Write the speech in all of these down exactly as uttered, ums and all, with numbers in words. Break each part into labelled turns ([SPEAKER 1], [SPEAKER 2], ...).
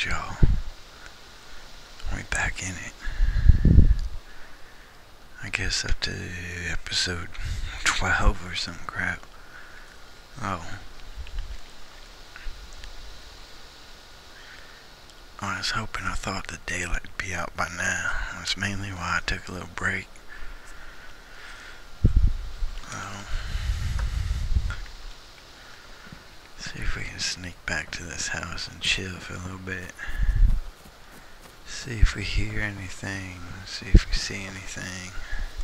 [SPEAKER 1] Alright, y'all. We're back in it. I guess up to episode twelve or some crap. Oh. I was hoping, I thought the daylight would be out by now. That's mainly why I took a little break. Oh. See if we can sneak back to this house and chill for a little bit. See if we hear anything. See if we see anything.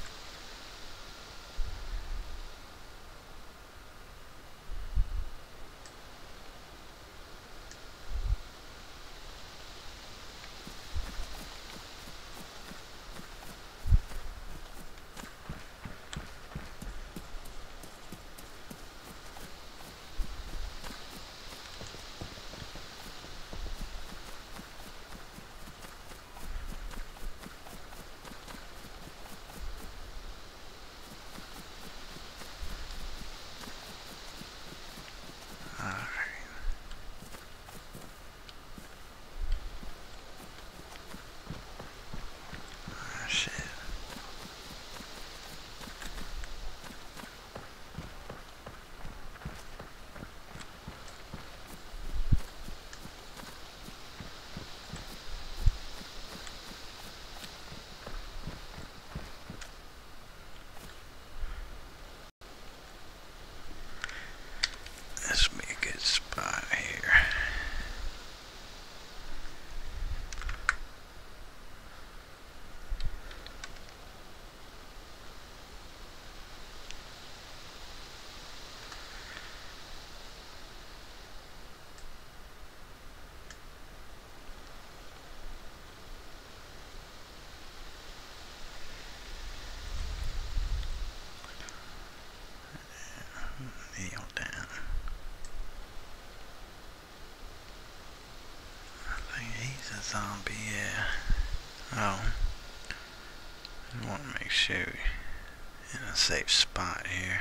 [SPEAKER 1] This would be a good spot here. Kneel down. I think he's a zombie, yeah. Oh. I want to make sure we're in a safe spot here.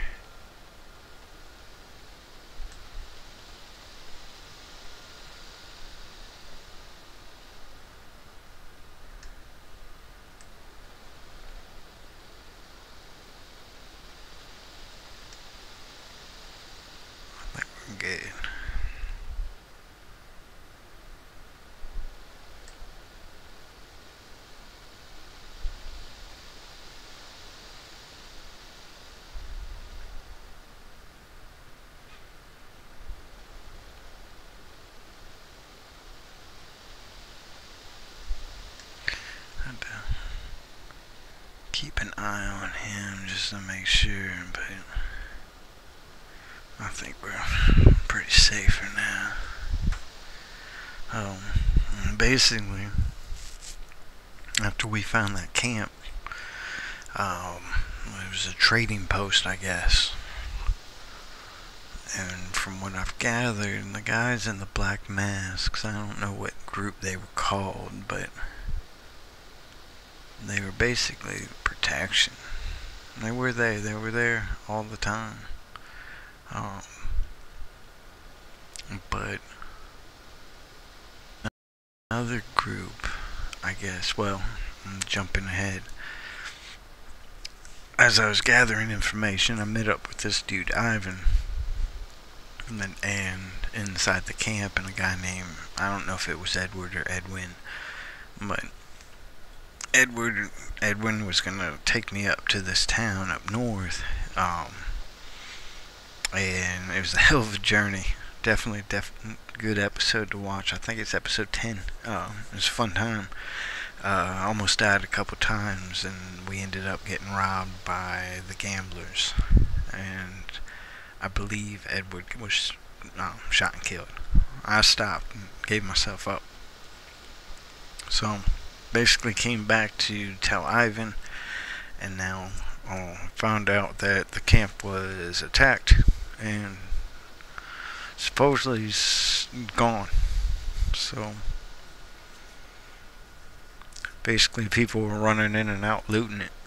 [SPEAKER 1] I think we're good. Had to keep an eye on him just to make sure, but I think we're pretty safe for now. Um, basically, after we found that camp, um, it was a trading post, I guess. And from what I've gathered, the guys in the black masks, I don't know what group they were called, but they were basically protection. They were there. They were there all the time. Um, but another group, I guess, well, I'm jumping ahead. As I was gathering information, I met up with this dude, Ivan, and, then, and inside the camp, and a guy named, I don't know if it was Edward or Edwin, but Edward, Edwin was going to take me up to this town up north, um, and it was a hell of a journey. Definitely, def good episode to watch. I think it's episode ten. Uh, it was a fun time. Uh, almost died a couple times, and we ended up getting robbed by the gamblers. And I believe Edward was um, shot and killed. I stopped and gave myself up. So, basically came back to tell Ivan, and now uh, found out that the camp was attacked, and supposedly he's gone. So basically people were running in and out looting it.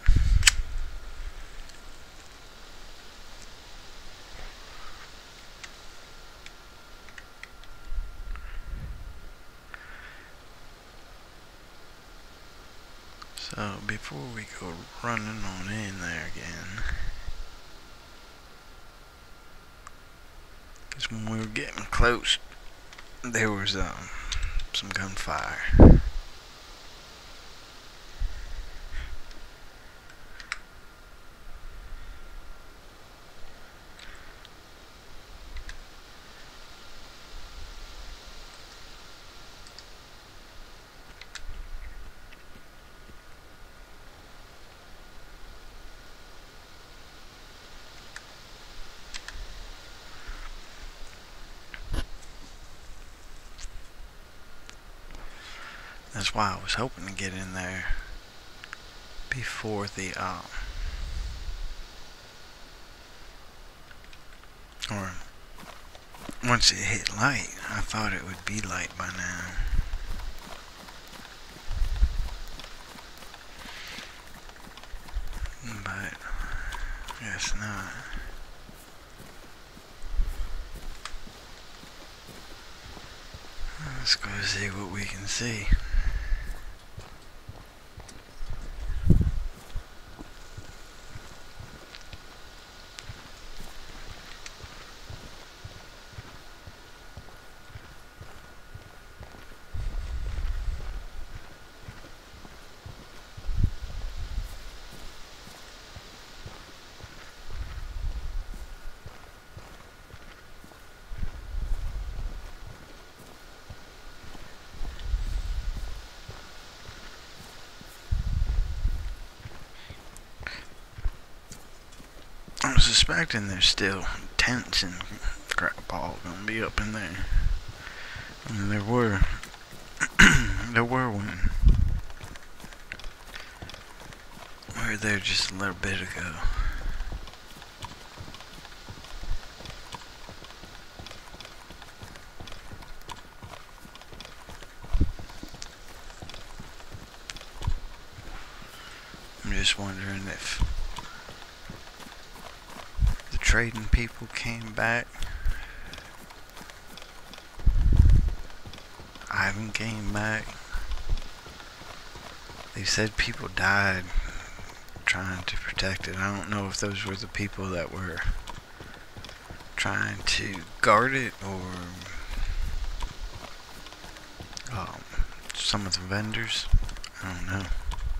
[SPEAKER 1] So before we go running on in there again, because when we were getting close, there was um, some gunfire. That's why I was hoping to get in there before the, um, or once it hit light. I thought it would be light by now. But, I guess not. Let's go see what we can see. I'm suspecting there's still tents and crap all gonna be up in there. I mean, there were, there were one. We were there just a little bit ago. I'm just wondering if the trading people came back. Ivan came back. They said people died trying to protect it. I don't know if those were the people that were trying to guard it or um, some of the vendors. I don't know.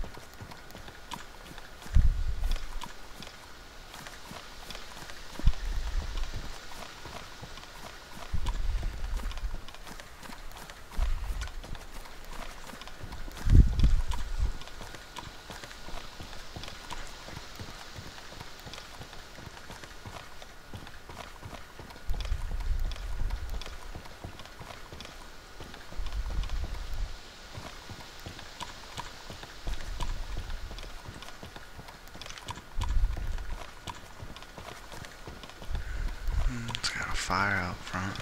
[SPEAKER 1] It's got a fire out front.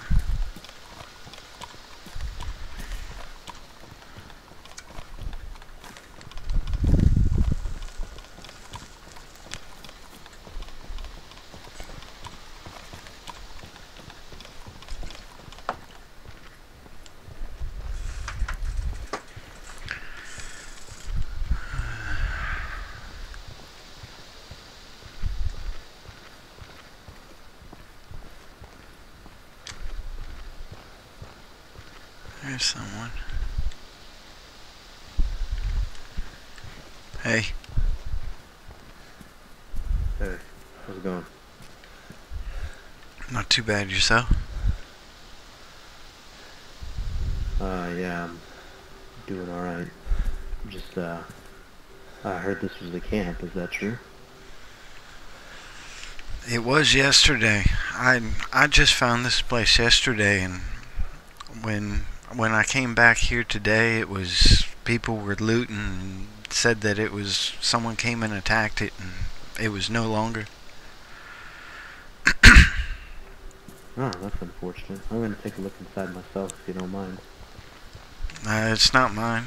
[SPEAKER 1] There's someone. Hey.
[SPEAKER 2] Hey, how's it going?
[SPEAKER 1] Not too bad, yourself?
[SPEAKER 2] Uh, yeah, I'm doing alright. Just, uh, I heard this was the camp, is that true?
[SPEAKER 1] It was yesterday. I I just found this place yesterday, and when when I came back here today, it was people were looting and said that it was someone came and attacked it, and it was no longer.
[SPEAKER 2] Oh, that's unfortunate. I'm gonna take a look inside myself if you don't mind.
[SPEAKER 1] Uh, it's not mine.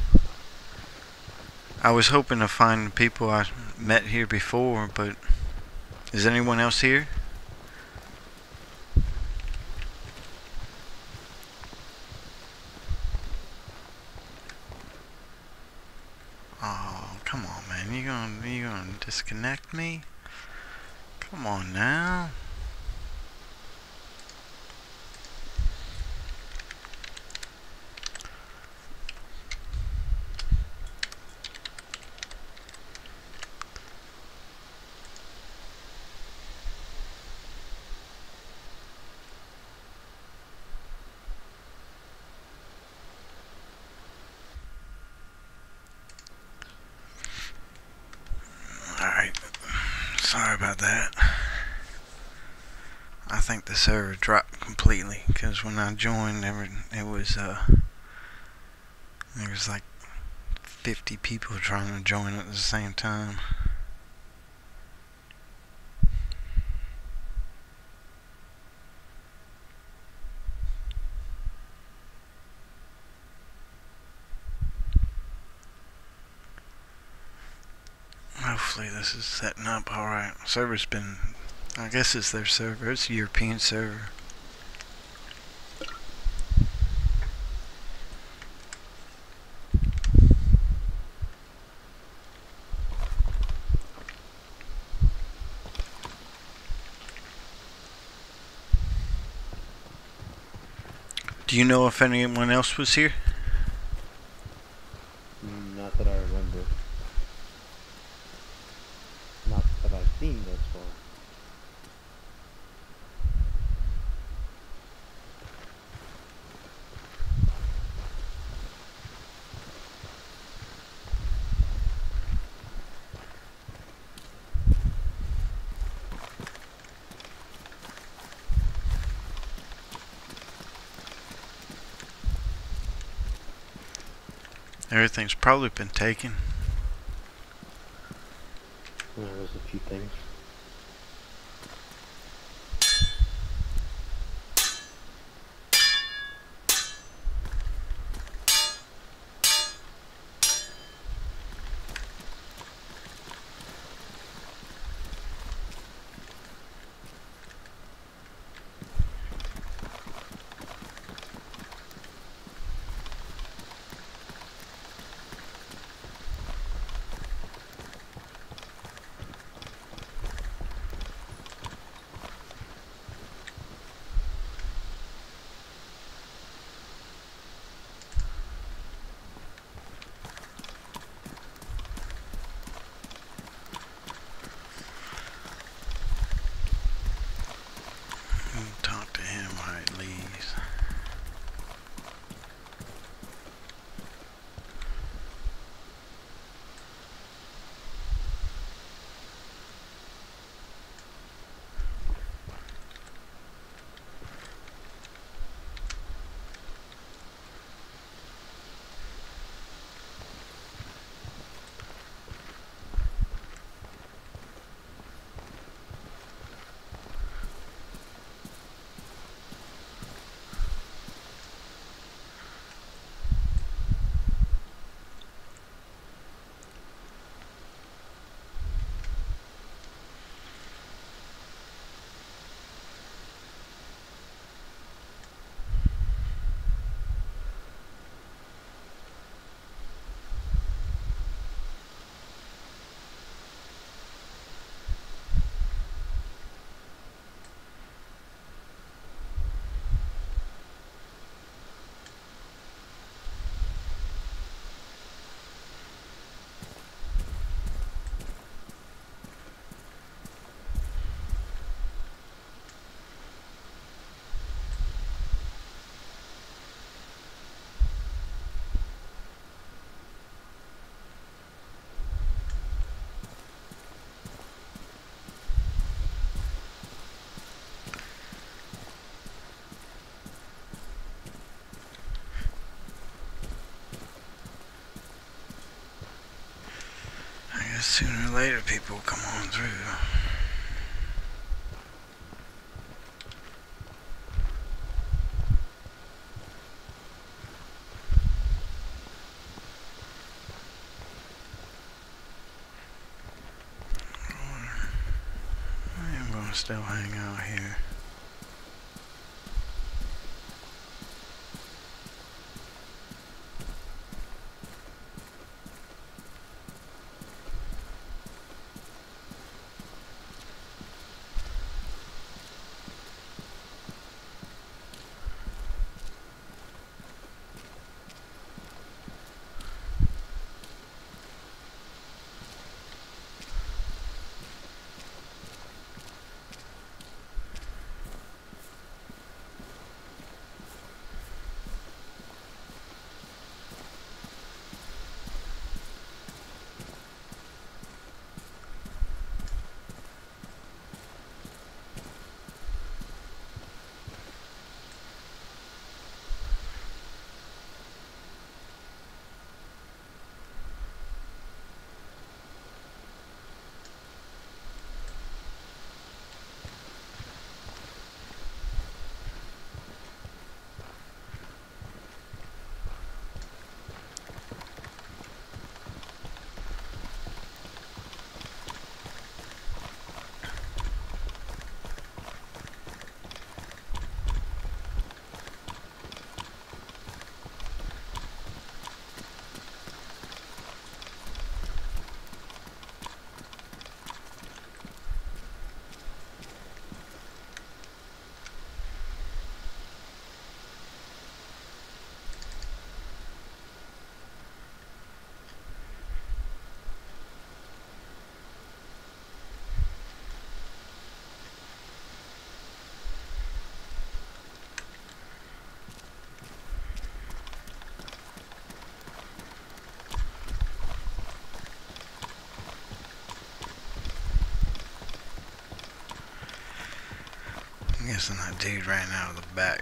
[SPEAKER 1] I was hoping to find people I met here before, but is anyone else here? Oh, you gonna disconnect me? Come on now. Alright. Sorry about that. I think the server dropped completely because when I joined, it was uh, there was like fifty people trying to join at the same time. Hopefully this is setting up alright. Server's been, I guess it's their server. It's a European server. Do you know if anyone else was here?
[SPEAKER 2] Not that I remember. Not that I've seen thus far.
[SPEAKER 1] Everything's probably been taken.
[SPEAKER 2] Well, there's a few things.
[SPEAKER 1] Talk to him while he leaves. Sooner or later people will come on through. I am going to still hang out here. guessing that dude ran out of the back.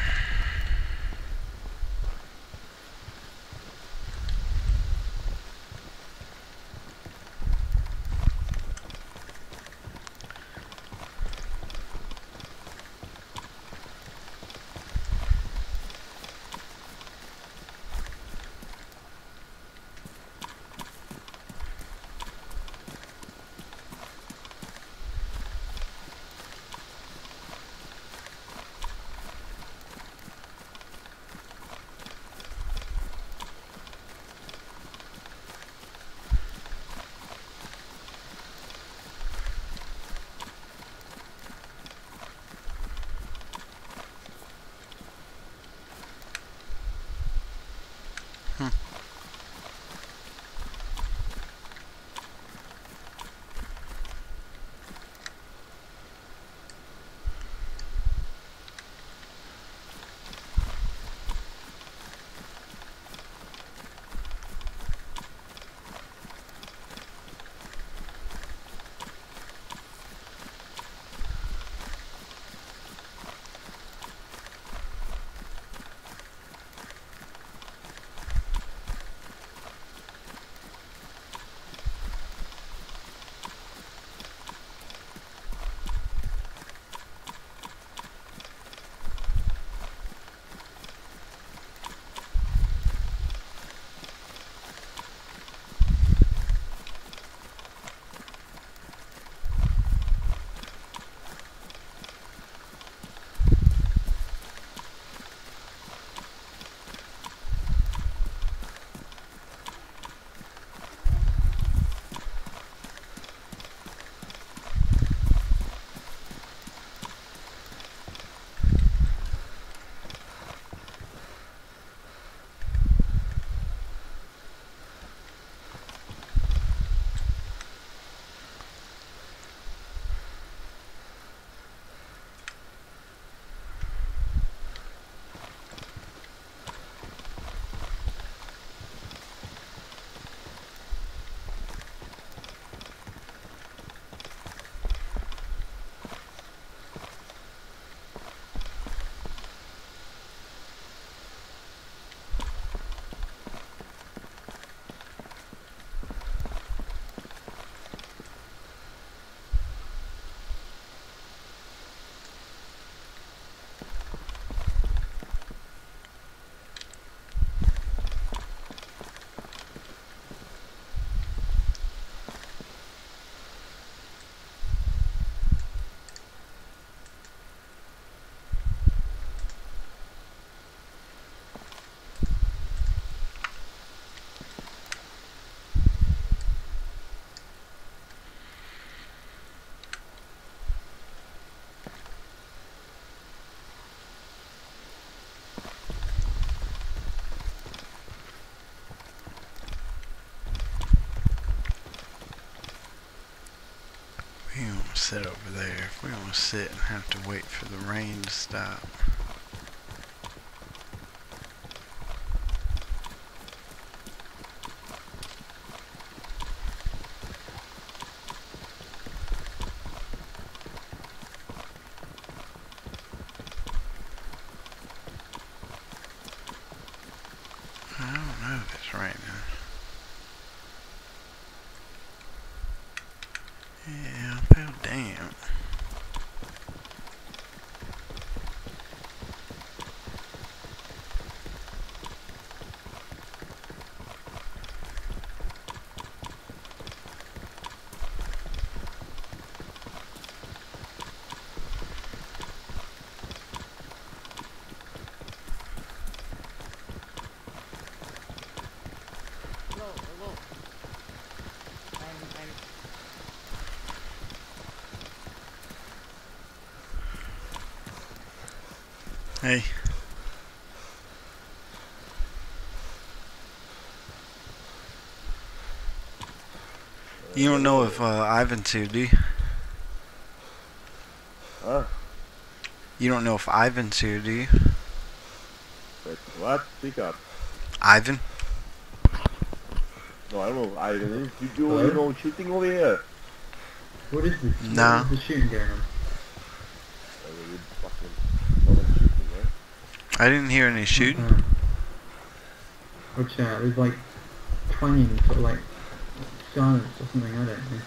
[SPEAKER 1] We don't want to sit over there. If we want to sit and have to wait for the rain to stop. I don't know if it's right now. Yeah, I feel damn.
[SPEAKER 3] Hello, hello. I'm, I'm
[SPEAKER 1] Hey. You don't know if uh, Ivan's here, do you?
[SPEAKER 4] Huh?
[SPEAKER 1] You don't know if Ivan's here, do you?
[SPEAKER 4] Wait, what? Speak up.
[SPEAKER 1] Ivan?
[SPEAKER 4] No, I don't know. I you do
[SPEAKER 5] Hello?
[SPEAKER 4] you know shooting over here.
[SPEAKER 5] What is this?
[SPEAKER 1] No.
[SPEAKER 5] What is the shooting going on?
[SPEAKER 4] Uh, fucking someone shooting, right?
[SPEAKER 1] I didn't hear any shooting.
[SPEAKER 2] Uh, which, uh, there's like twanging, sort of like silence or something, I don't know.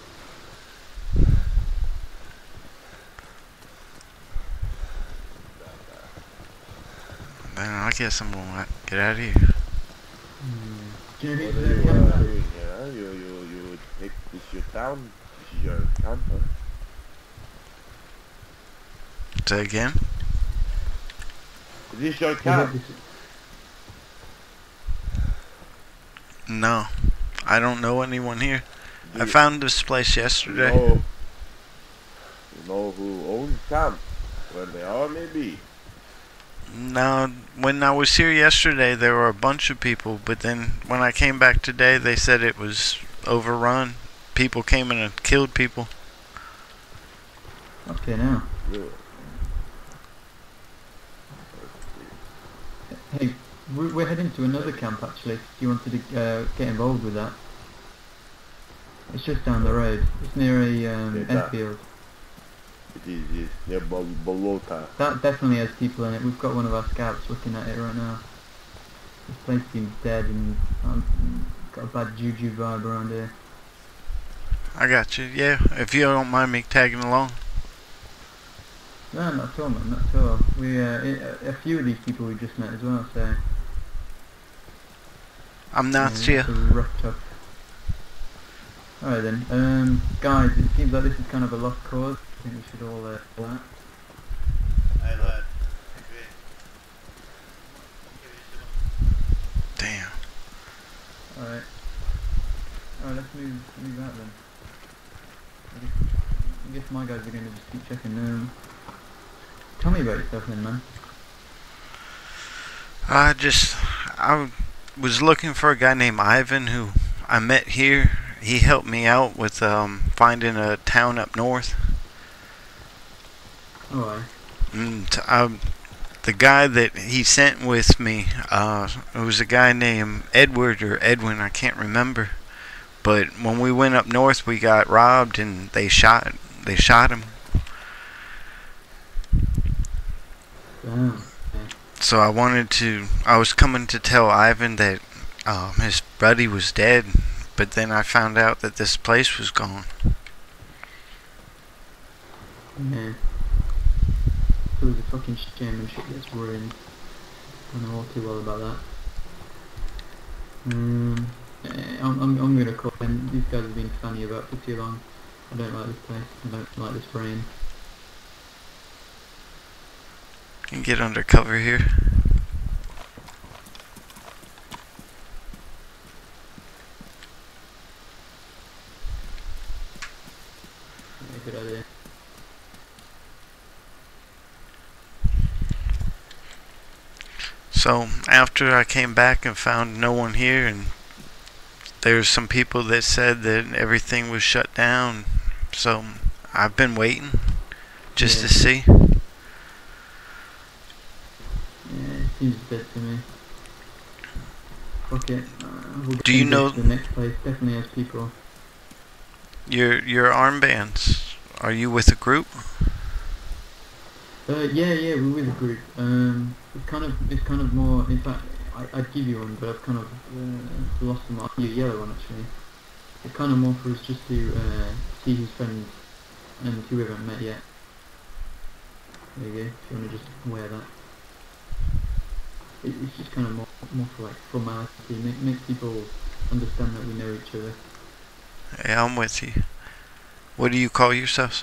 [SPEAKER 1] Then I guess I'm gonna get out of here.
[SPEAKER 2] Hmm. Do you know
[SPEAKER 4] What
[SPEAKER 2] who's
[SPEAKER 4] are
[SPEAKER 2] there?
[SPEAKER 4] you
[SPEAKER 2] Camp
[SPEAKER 4] uh,
[SPEAKER 2] out?
[SPEAKER 4] doing here, huh? You, you, you take this your town? This is your camp, huh?
[SPEAKER 1] Say again?
[SPEAKER 4] Is this your
[SPEAKER 2] You heard
[SPEAKER 4] camp?
[SPEAKER 2] this?
[SPEAKER 1] No. I don't know anyone here.
[SPEAKER 4] Do
[SPEAKER 1] I
[SPEAKER 4] you-
[SPEAKER 1] found this place
[SPEAKER 4] You
[SPEAKER 1] yesterday.
[SPEAKER 4] know, you know who owns camp? Where they are, maybe?
[SPEAKER 1] No, when I was here yesterday, there were a bunch of people, but then when I came back today, they said it was overrun. People came in and killed people.
[SPEAKER 2] Okay, now.
[SPEAKER 4] Really?
[SPEAKER 2] Hey, we're, we're heading to another camp actually. If you wanted to uh, get involved with that. It's just down the road. It's near a um,
[SPEAKER 4] Okay, that-
[SPEAKER 2] airfield.
[SPEAKER 4] It is, yes. Near Bol- Bolota.
[SPEAKER 2] That definitely has people in it. We've got one of our scouts looking at it right now. This place seems dead and um, got a bad juju vibe around here.
[SPEAKER 1] I got you. Yeah, if you don't mind me tagging along.
[SPEAKER 2] No, not at all, man. Not at all. We uh, a, a few of these people we just met as well. So
[SPEAKER 1] I'm
[SPEAKER 2] yeah,
[SPEAKER 1] Nastya.
[SPEAKER 2] it's a rough tough. Alright then, um, guys. It seems like this is kind of a lost cause. I think we should all uh, pull out.
[SPEAKER 5] Hey lad.
[SPEAKER 1] Damn.
[SPEAKER 2] Alright. Alright, let's move, move out then. I guess, I guess my guys are going to just keep checking. Um, tell me about yourself then, man.
[SPEAKER 1] I just, I was looking for a guy named Ivan who I met here. He helped me out with um, finding a town up north.
[SPEAKER 2] Alright.
[SPEAKER 1] And um, the guy that he sent with me, uh, it was a guy named Edward or Edwin, I can't remember. But when we went up north, we got robbed and they shot, they shot him.
[SPEAKER 2] Damn.
[SPEAKER 1] So I wanted to, I was coming to tell Ivan that um, his buddy was dead, but then I found out that this place was gone.
[SPEAKER 2] Yeah. It was a fucking shame when shit gets ruined. I know all too well about that. Um, eh, I'm, I'm, I'm gonna call in. These guys have been funny about for too long. I don't like this place. I don't like this brain.
[SPEAKER 1] You can get under cover here.
[SPEAKER 2] Yeah, good idea.
[SPEAKER 1] So after I came back and found no one here, and there's some people that said that everything was shut down, so I've been waiting just
[SPEAKER 2] Yeah.
[SPEAKER 1] to see.
[SPEAKER 2] Yeah, it seems dead to me. Fuck it. Uh, we'll
[SPEAKER 1] Do you
[SPEAKER 2] go
[SPEAKER 1] know-
[SPEAKER 2] to the next place? Definitely has people.
[SPEAKER 1] Your your armbands. Are you with a group?
[SPEAKER 2] Uh, yeah, yeah, we're with a group. Um, it's kind of, it's kind of more. In fact, I, I'd give you one, but I've kind of uh, lost them. I'll give you a yellow one actually. It's kind of more for us just to uh, see his friends and who we haven't met yet. There you go. If you want to just wear that, it, it's just kind of more, more for like formality. Make make people understand that we know each other.
[SPEAKER 1] Yeah, I'm with you. What do you call yourselves?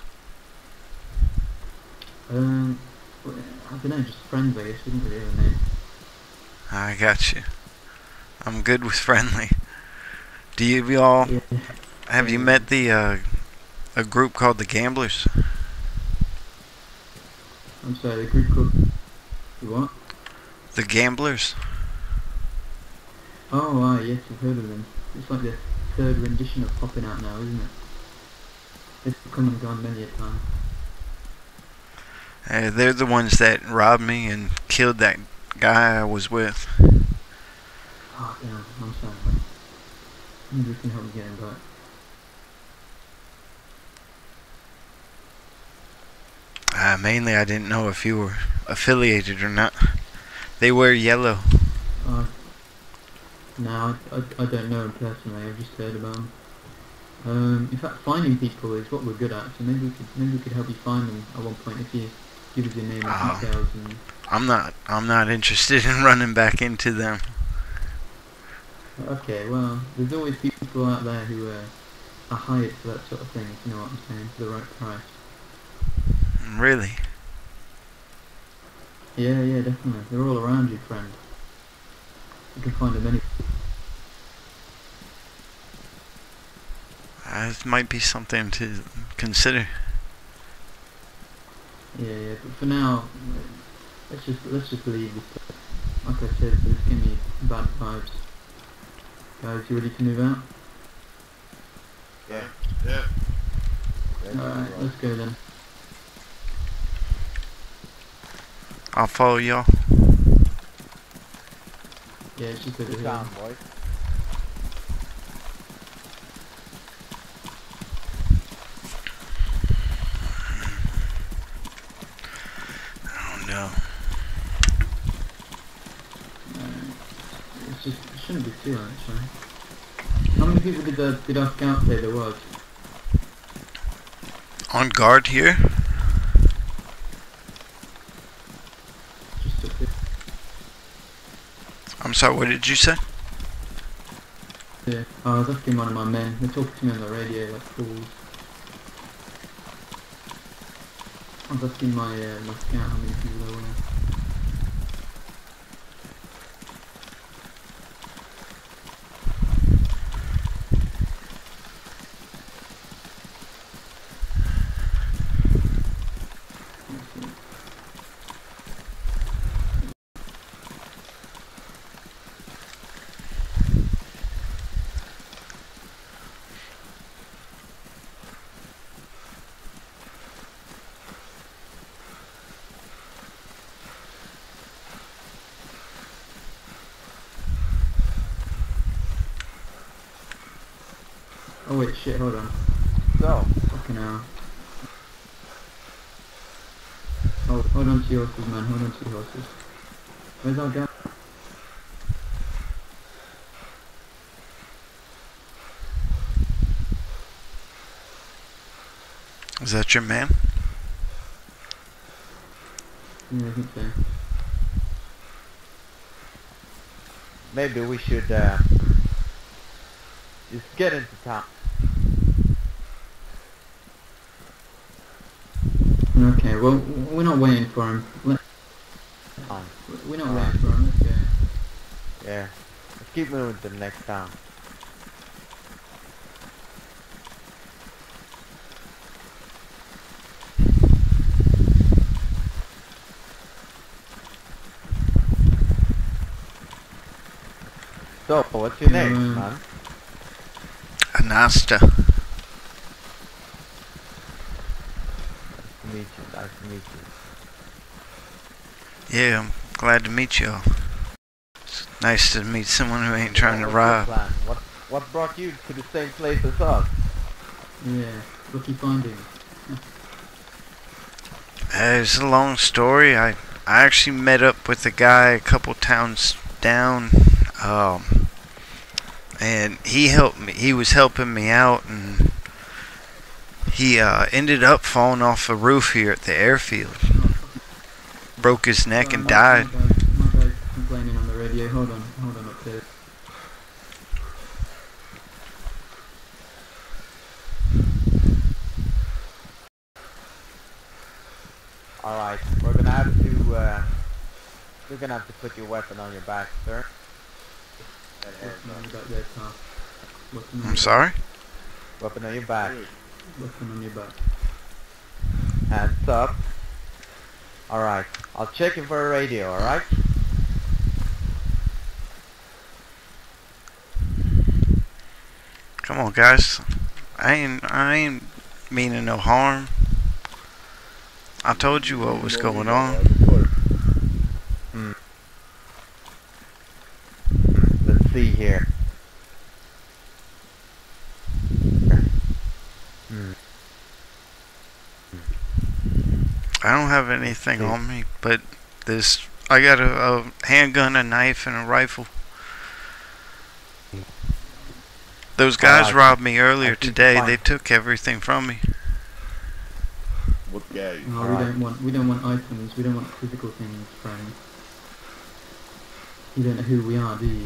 [SPEAKER 2] Um, well, I don't know, just friends, I guess. We didn't really have a name.
[SPEAKER 1] I got you. I'm good with friendly. Do you you all
[SPEAKER 2] Yeah.
[SPEAKER 1] have you met the uh, a group called the Gamblers?
[SPEAKER 2] I'm sorry, the group called. You what?
[SPEAKER 1] The Gamblers.
[SPEAKER 2] Oh, ah, yes, I've heard of them. It's like the third rendition of Popping Out now, isn't it? It's come and gone many a time.
[SPEAKER 1] Uh, they're the ones that robbed me and killed that guy I was with.
[SPEAKER 2] Oh, damn, I'm sorry, man. Maybe we can help you get him back.
[SPEAKER 1] Uh, mainly, I didn't know if you were affiliated or not. They wear yellow.
[SPEAKER 2] Uh, no, I, I, I don't know him personally. I've just heard about him. Um, in fact, finding people is what we're good at. So maybe we could maybe we could help you find them at one point if you give us your name and
[SPEAKER 1] Oh.
[SPEAKER 2] details. And
[SPEAKER 1] I'm not. I'm not interested in running back into them.
[SPEAKER 2] okay, well, there's always people out there who uh, are hired for that sort of thing. If you know what I'm saying, for the right price.
[SPEAKER 1] Really?
[SPEAKER 2] Yeah, yeah, definitely. They're all around you, friend. You can find them anywhere.
[SPEAKER 1] Uh, it might be something to consider.
[SPEAKER 2] Yeah, yeah, but for now, let's just let's just leave this place. Like I said, it's giving me bad vibes. Guys, you ready to move out?
[SPEAKER 5] Yeah. Yeah.
[SPEAKER 2] Alright, let's go then.
[SPEAKER 1] I'll follow y'all.
[SPEAKER 2] Yeah, it's just over
[SPEAKER 4] Sit
[SPEAKER 2] here.
[SPEAKER 4] down, boys.
[SPEAKER 1] Oh no.
[SPEAKER 2] Alright. It's just, it shouldn't be too long, actually. How many people did, the, did our scout say there was?
[SPEAKER 1] On guard here?
[SPEAKER 2] Just a bit.
[SPEAKER 1] I'm sorry, what did you say?
[SPEAKER 2] Yeah. Oh, I was asking one of my men. They're talking to me on the radio like fools. I was asking my, uh, my scout how many people there were. Oh wait, shit, hold on.
[SPEAKER 4] So,
[SPEAKER 2] Fucking hell. Oh, hold on to your horses, man, hold on to your horses. Where's our guy?
[SPEAKER 1] Is that your man?
[SPEAKER 2] Yeah, I think so.
[SPEAKER 6] Maybe we should uh, just get into town.
[SPEAKER 2] Okay, well, we're not waiting for him. Let,
[SPEAKER 6] Um,
[SPEAKER 2] we're not waiting for him, let's go.
[SPEAKER 6] yeah, let's keep moving to the next town. So, what's your name,
[SPEAKER 2] Um,
[SPEAKER 6] man?
[SPEAKER 1] Nastya.
[SPEAKER 6] Nice to meet you. Nice to meet you.
[SPEAKER 1] Yeah, I'm glad to meet y'all. It's nice to meet someone who ain't trying to
[SPEAKER 6] What's your
[SPEAKER 1] rob.
[SPEAKER 6] plan? What What brought you to the same place as us?
[SPEAKER 2] Yeah, lucky finding.
[SPEAKER 1] Uh, it's a long story. I I actually met up with a guy a couple towns down, um, and he helped me. He was helping me out, and he uh, ended up falling off a roof here at the airfield. Broke his neck
[SPEAKER 2] Sorry,
[SPEAKER 1] and
[SPEAKER 2] my-
[SPEAKER 1] died.
[SPEAKER 2] My guy's, my guy's complaining on the radio. Hold on, hold on up there.
[SPEAKER 6] All right, we're gonna have to. Uh, you're gonna have to put your weapon on your back, sir.
[SPEAKER 2] Weapon on your back there, pal. Weapon on
[SPEAKER 1] I'm
[SPEAKER 2] your
[SPEAKER 1] sorry?
[SPEAKER 6] Weapon on your back.
[SPEAKER 2] back. Weapon on your back.
[SPEAKER 6] Hands up. All right, I'll check in for a radio. All right.
[SPEAKER 1] Come on, guys. I ain't I ain't meaning no harm. I told you what was going on.
[SPEAKER 6] Hmm. Hmm, Let's see here. Hmm.
[SPEAKER 1] I don't have anything
[SPEAKER 6] Okay.
[SPEAKER 1] on me, but this I got a, a handgun, a knife, and a rifle. Those guys
[SPEAKER 6] Alright.
[SPEAKER 1] robbed me
[SPEAKER 6] I
[SPEAKER 1] earlier
[SPEAKER 6] think
[SPEAKER 1] today.
[SPEAKER 6] fine.
[SPEAKER 1] They took everything from me.
[SPEAKER 4] What guy?
[SPEAKER 2] No, we
[SPEAKER 6] Alright.
[SPEAKER 2] don't want we don't want items. We don't want physical things, friend. You don't know who we are, do you?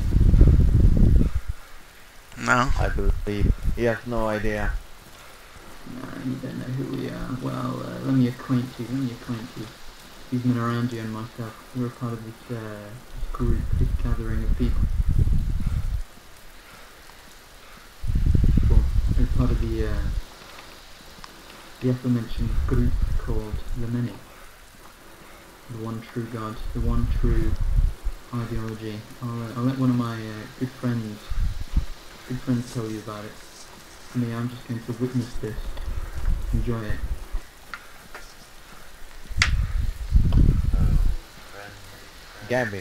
[SPEAKER 1] No.
[SPEAKER 6] I believe he has no idea.
[SPEAKER 2] No, you don't know who we are. Well, uh, let me acquaint you. Let me acquaint you. These men around you and myself, we're a part of this, uh, this group, this gathering of people. We're part of the, uh, the aforementioned group called the Many. The one true God, the one true ideology. I'll, uh, I'll let one of my uh, good friends, good friends tell you about it. For me, I'm just going to witness this. Enjoy it.
[SPEAKER 6] Gamby.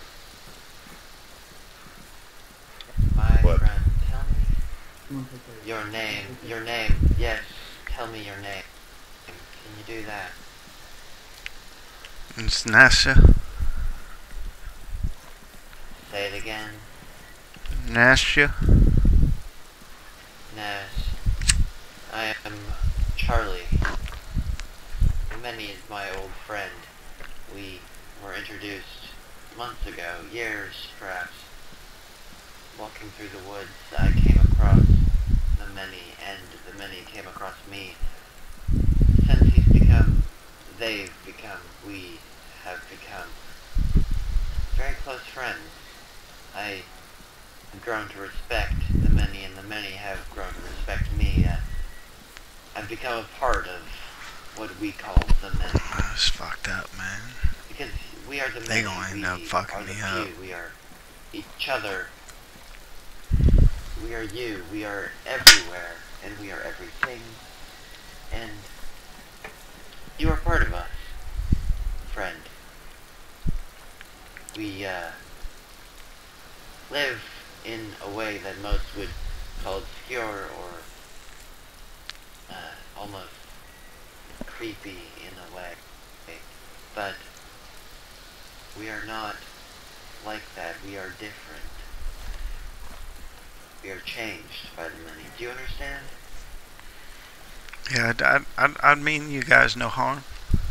[SPEAKER 3] My
[SPEAKER 4] What?
[SPEAKER 3] friend, tell me
[SPEAKER 2] Come on, take over.
[SPEAKER 3] your name. Your name. Yes, tell me your name. Can you do that?
[SPEAKER 1] It's Nastya.
[SPEAKER 3] Say it again.
[SPEAKER 1] Nastya.
[SPEAKER 3] Nas. I am Charlie. Many is my old friend. We were introduced months ago, years perhaps. Walking through the woods, I came across the Many, and the Many came across me. Since he's become, they've become, we have become very close friends. I have grown to respect the Many, and the Many have grown to respect me. Uh, I've become a part of what we call the Many.
[SPEAKER 1] That's fucked up, man.
[SPEAKER 3] Because we are the
[SPEAKER 1] They
[SPEAKER 3] Many.
[SPEAKER 1] gonna end
[SPEAKER 3] we
[SPEAKER 1] up fucking
[SPEAKER 3] are the
[SPEAKER 1] me
[SPEAKER 3] few.
[SPEAKER 1] up.
[SPEAKER 3] We are each other. We are you. We are everywhere. And we are everything. And you are part of us, friend. We, uh, live in a way that most would call obscure or, uh, almost creepy in a way. But we are not like that. We are different. We are changed by the Many. Do you understand?
[SPEAKER 1] Yeah, I'd, I'd, I'd, I'd mean you guys no harm.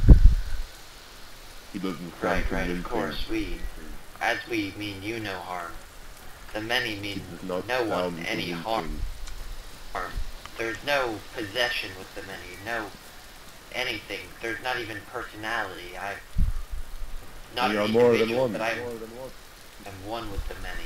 [SPEAKER 4] He doesn't sound
[SPEAKER 3] Right, right, of
[SPEAKER 4] convincing.
[SPEAKER 3] course. We, as we mean you no harm. The Many
[SPEAKER 4] He
[SPEAKER 3] mean
[SPEAKER 4] does not
[SPEAKER 3] no one
[SPEAKER 4] sound
[SPEAKER 3] any
[SPEAKER 4] convincing.
[SPEAKER 3] harm. harm. There's no possession with the Many. No anything. There's not even personality. I, not
[SPEAKER 4] We
[SPEAKER 3] an
[SPEAKER 4] are more than
[SPEAKER 3] individual,
[SPEAKER 4] one.
[SPEAKER 3] but I'm,
[SPEAKER 4] More than one.
[SPEAKER 3] I'm one with the Many.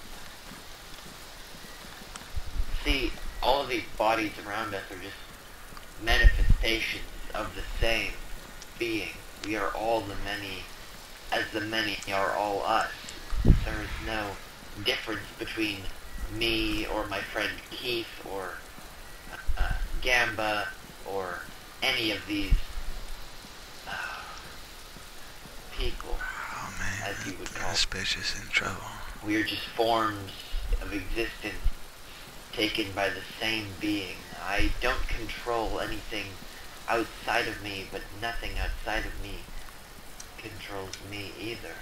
[SPEAKER 3] See, all of these bodies around us are just manifestations of the same being. We are all the Many, as the Many are all us. There is no difference between me or my friend Keith or uh, Gamba or any of these uh, people,
[SPEAKER 1] Oh man,
[SPEAKER 3] as you would call
[SPEAKER 1] this bitch is in trouble.
[SPEAKER 3] we are just forms of existence taken by the same being. I don't control anything outside of me, but nothing outside of me controls me either.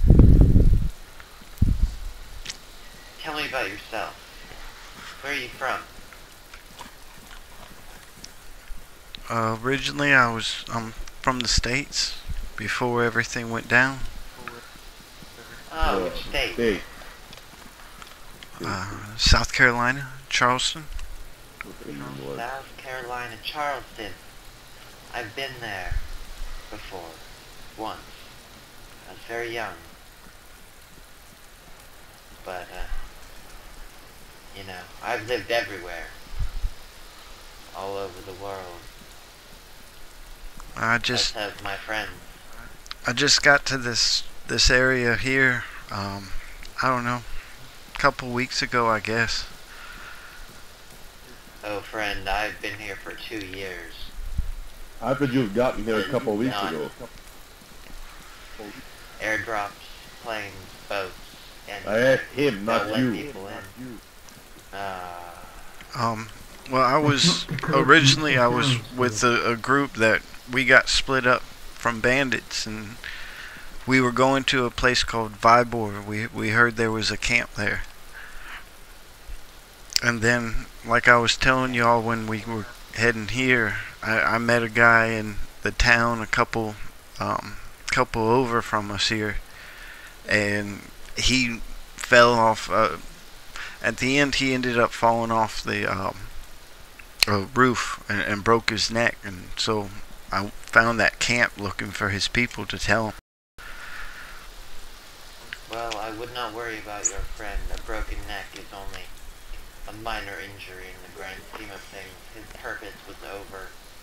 [SPEAKER 3] Tell me about yourself. Where are you from?
[SPEAKER 1] Uh, originally, I was um from the States before everything went down.
[SPEAKER 3] Oh,
[SPEAKER 4] Uh,
[SPEAKER 3] which state?
[SPEAKER 4] State.
[SPEAKER 1] Uh, South Carolina, Charleston.
[SPEAKER 4] In what?
[SPEAKER 3] South Carolina, Charleston. I've been there before. Once. I was very young. But, uh, you know, I've lived everywhere. All over the world.
[SPEAKER 1] I
[SPEAKER 3] As
[SPEAKER 1] just
[SPEAKER 3] have my friends.
[SPEAKER 1] I just got to this this area here. Um, I don't know, a couple weeks ago, I guess.
[SPEAKER 3] Oh, friend, I've been here for two years.
[SPEAKER 4] I thought you've gotten here a couple of weeks
[SPEAKER 3] None.
[SPEAKER 4] ago.
[SPEAKER 3] Airdrops, planes, boats, and
[SPEAKER 4] I asked him,
[SPEAKER 3] they'll
[SPEAKER 4] not
[SPEAKER 3] let
[SPEAKER 4] you.
[SPEAKER 3] people in. Uh,
[SPEAKER 1] Um, well, I was originally I was with a, a group that we got split up from bandits, and we were going to a place called Vybor. We we heard there was a camp there. And then, like I was telling y'all when we were heading here, I, I met a guy in the town a couple um, couple over from us here, and he fell off. Uh, at the end, he ended up falling off the um, uh, roof and, and broke his neck, and so I found that camp looking for his people to tell him.
[SPEAKER 3] Well, I would not worry about your friend. A broken neck is only a minor injury in the grand scheme of things. His purpose was over.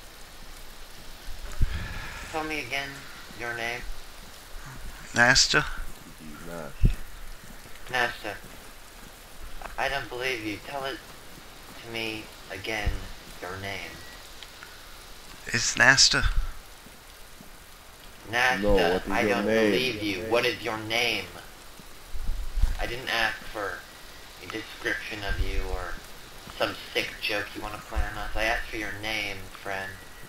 [SPEAKER 3] Tell me again your name.
[SPEAKER 1] Nastya?
[SPEAKER 4] Nash.
[SPEAKER 3] Nastya. I don't believe you. Tell it to me again, your name.
[SPEAKER 1] It's Nastya.
[SPEAKER 3] Nastya,
[SPEAKER 4] No, what is
[SPEAKER 3] I
[SPEAKER 4] your
[SPEAKER 3] don't
[SPEAKER 4] name?
[SPEAKER 3] believe you. What is your name? I didn't ask for a description of you or some sick joke you want to play on us. I asked for your name, friend.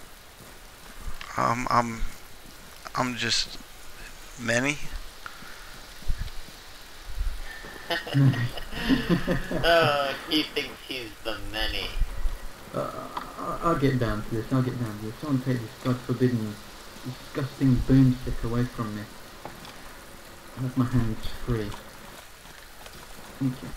[SPEAKER 1] Um, I'm, I'm just Manny.
[SPEAKER 3] Oh, he thinks he's the many.
[SPEAKER 2] Uh, I'll, I'll get down to this, I'll get down to this. Someone take this God-forbidden, disgusting boomstick away from me. I have my hands free. Thank you.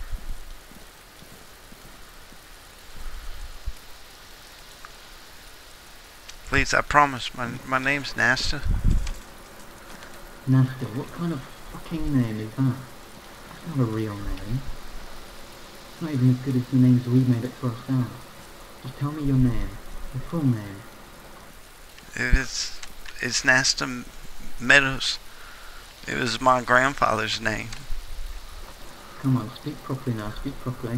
[SPEAKER 1] Please, I promise. My my name's Nastya.
[SPEAKER 2] Nastya, what kind of fucking name is that? It's not a real name. It's not even as good as the names we made it for ourselves. Just tell me your name. Your full name.
[SPEAKER 1] It's it's Nastya Meadows. It was my grandfather's name.
[SPEAKER 2] Come on, speak properly now, speak properly.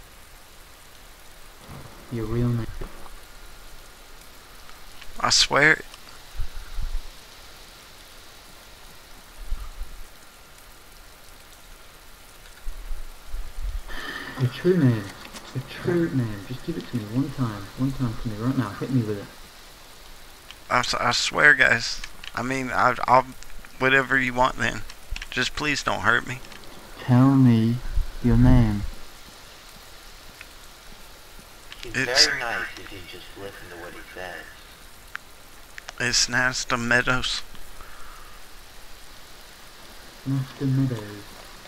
[SPEAKER 2] Your real name.
[SPEAKER 1] I swear it.
[SPEAKER 2] Your true name. Your true name. Just give it to me one time. One time to me right now. Hit me with it.
[SPEAKER 1] I, s- I swear, guys. I mean, I, I'll whatever you want then. Just please don't hurt me.
[SPEAKER 2] Tell me your name.
[SPEAKER 3] He's
[SPEAKER 1] It's-
[SPEAKER 3] very nice if you just listen to what he says.
[SPEAKER 1] It's Nastya Meadows.
[SPEAKER 2] Nastya Meadows.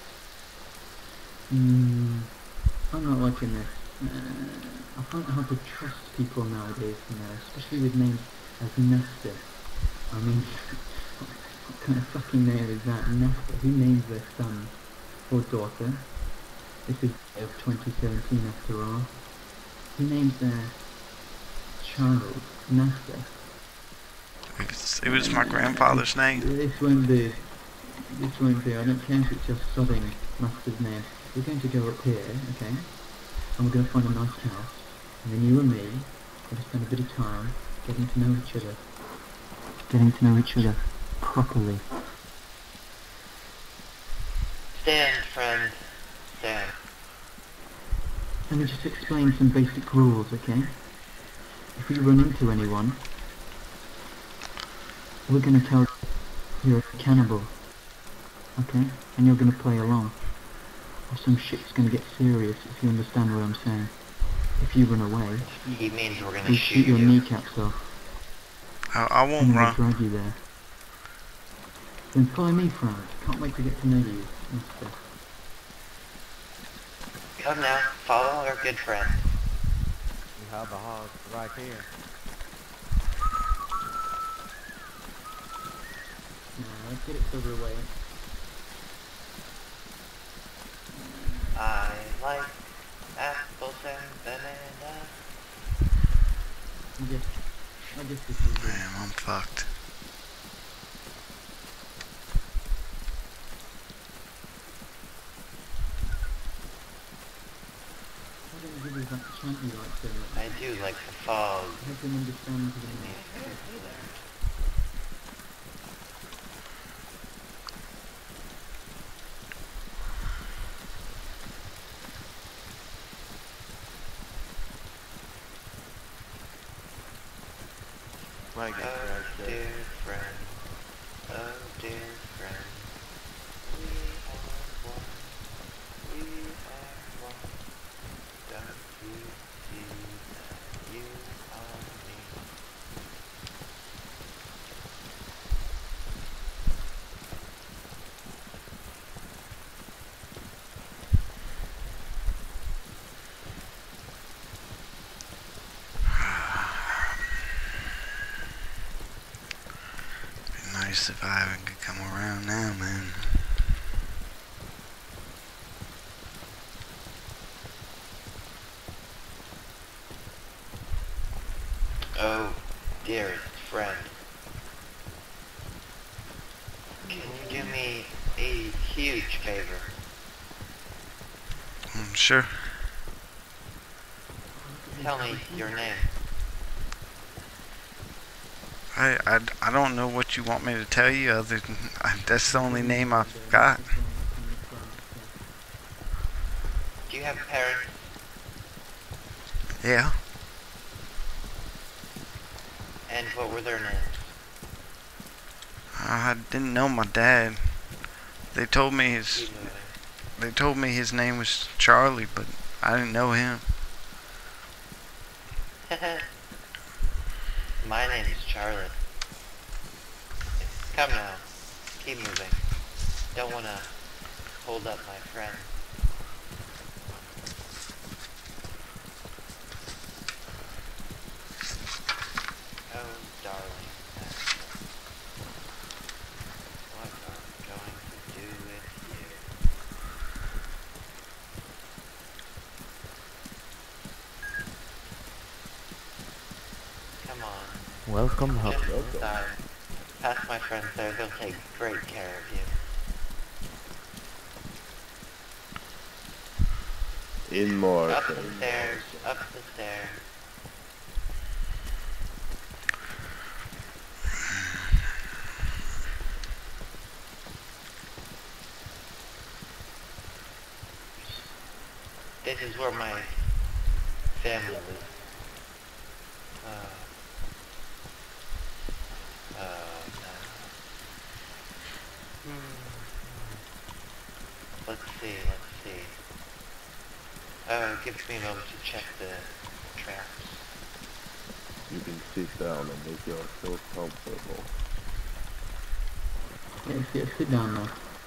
[SPEAKER 2] Hmm. I'm not liking this. Uh, I find it hard to trust people nowadays, you know, especially with names as Nastya. I mean, what kind of fucking name is that? Nastya. Who names their son or daughter? This is of twenty seventeen after all. Who names their child Nastya?
[SPEAKER 1] It's, it was my grandfather's name.
[SPEAKER 2] This won't do. This won't do. I don't care if it's just sodding Master's name. We're going to go up here, okay? And we're going to find a nice house. And then you and me are going to spend a bit of time getting to know each other. Getting to know each other properly.
[SPEAKER 3] Stand, friend. Stand.
[SPEAKER 2] Let me just explain some basic rules, okay? If we run into anyone, we're going to tell you're a cannibal, okay? And you're going to play along. Or some shit's going to get serious, if you understand what I'm saying. If you run away,
[SPEAKER 3] He means we're gonna
[SPEAKER 2] we'll
[SPEAKER 3] shoot
[SPEAKER 2] shoot your
[SPEAKER 3] you.
[SPEAKER 2] kneecaps off,
[SPEAKER 1] I, I won't
[SPEAKER 2] and then we'll
[SPEAKER 1] run.
[SPEAKER 2] drag you there. Then follow me, friend. Can't wait to get to know you and stuff.
[SPEAKER 3] Come now, follow our good friend.
[SPEAKER 6] We have a house right here.
[SPEAKER 2] Now, let's get it further away.
[SPEAKER 3] I like apples and bananas.
[SPEAKER 2] I guess, I guess this is good.
[SPEAKER 1] Man, I'm fucked.
[SPEAKER 2] Why don't you give us that chant you like so much?
[SPEAKER 3] I do like the fog.
[SPEAKER 2] Help him understand the meaning.
[SPEAKER 5] My good
[SPEAKER 3] Oh,
[SPEAKER 5] friend.
[SPEAKER 3] dear friend. Oh dear friend, we are one, we are one. Don't you see that you are me?
[SPEAKER 1] Nice if Ivan could come around now, man.
[SPEAKER 3] Oh, dearest friend. Can you do me a huge favor?
[SPEAKER 1] Mm, sure.
[SPEAKER 3] Tell me your name.
[SPEAKER 1] I, I, I don't know what you want me to tell you other than I, that's the only name I've got.
[SPEAKER 3] Do you have parents?
[SPEAKER 1] Yeah.
[SPEAKER 3] And what were their names?
[SPEAKER 1] I didn't know my dad. They told me his
[SPEAKER 3] Keep moving.
[SPEAKER 1] they told me his name was Charlie, but I didn't know him.
[SPEAKER 3] My name is Charlie. Come now. Keep moving. Don't want to hold up my friend. Oh, darling. What are we going to do with you? Come on.
[SPEAKER 6] Welcome home.
[SPEAKER 3] Just inside. Past my friends there, they'll take great care of you.
[SPEAKER 4] In more.
[SPEAKER 3] Up the stairs, up the stairs. This is where my family lives. Uh, uh, no. Hmm. Let's see, let's see. Uh, give me a moment to check the traps.
[SPEAKER 4] You can sit down and make yourself comfortable.
[SPEAKER 2] Yeah, sit, sit down now.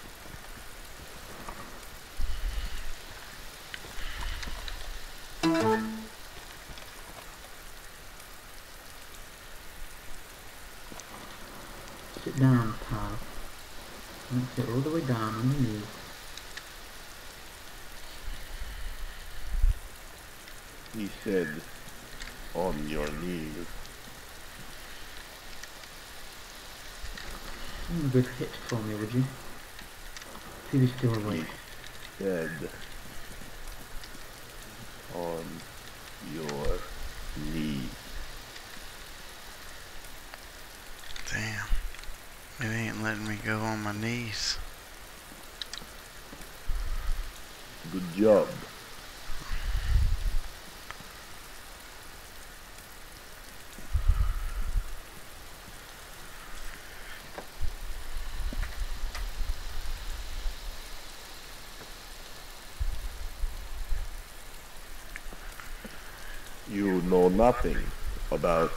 [SPEAKER 2] Sit down, pal. And sit all the way down on your knees.
[SPEAKER 4] He said, on your knees.
[SPEAKER 2] Mm, a good hit for me, would you? See if he's still awake.
[SPEAKER 4] He said, on your knees.
[SPEAKER 1] Damn. It ain't letting me go on my knees.
[SPEAKER 4] Good job. You know nothing about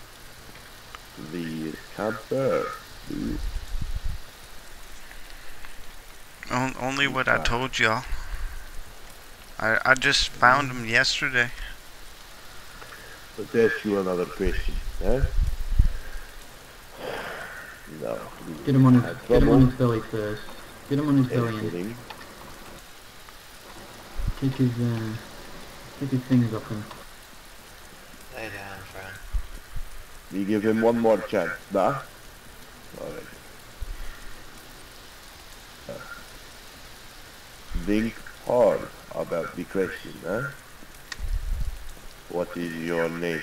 [SPEAKER 4] the camper, do you?
[SPEAKER 1] On, only what I told y'all. I, I just found him yesterday.
[SPEAKER 4] Let's ask you another question, huh? No.
[SPEAKER 2] Get him on his,
[SPEAKER 4] Had
[SPEAKER 2] get him on
[SPEAKER 4] trouble
[SPEAKER 2] his belly first. Get him on his belly and
[SPEAKER 4] answering.
[SPEAKER 2] take his, uh, take his fingers off him.
[SPEAKER 3] Lay down, friend.
[SPEAKER 4] We give him one more chance, nah? Alright. Uh, think hard about the question, huh? What is your name?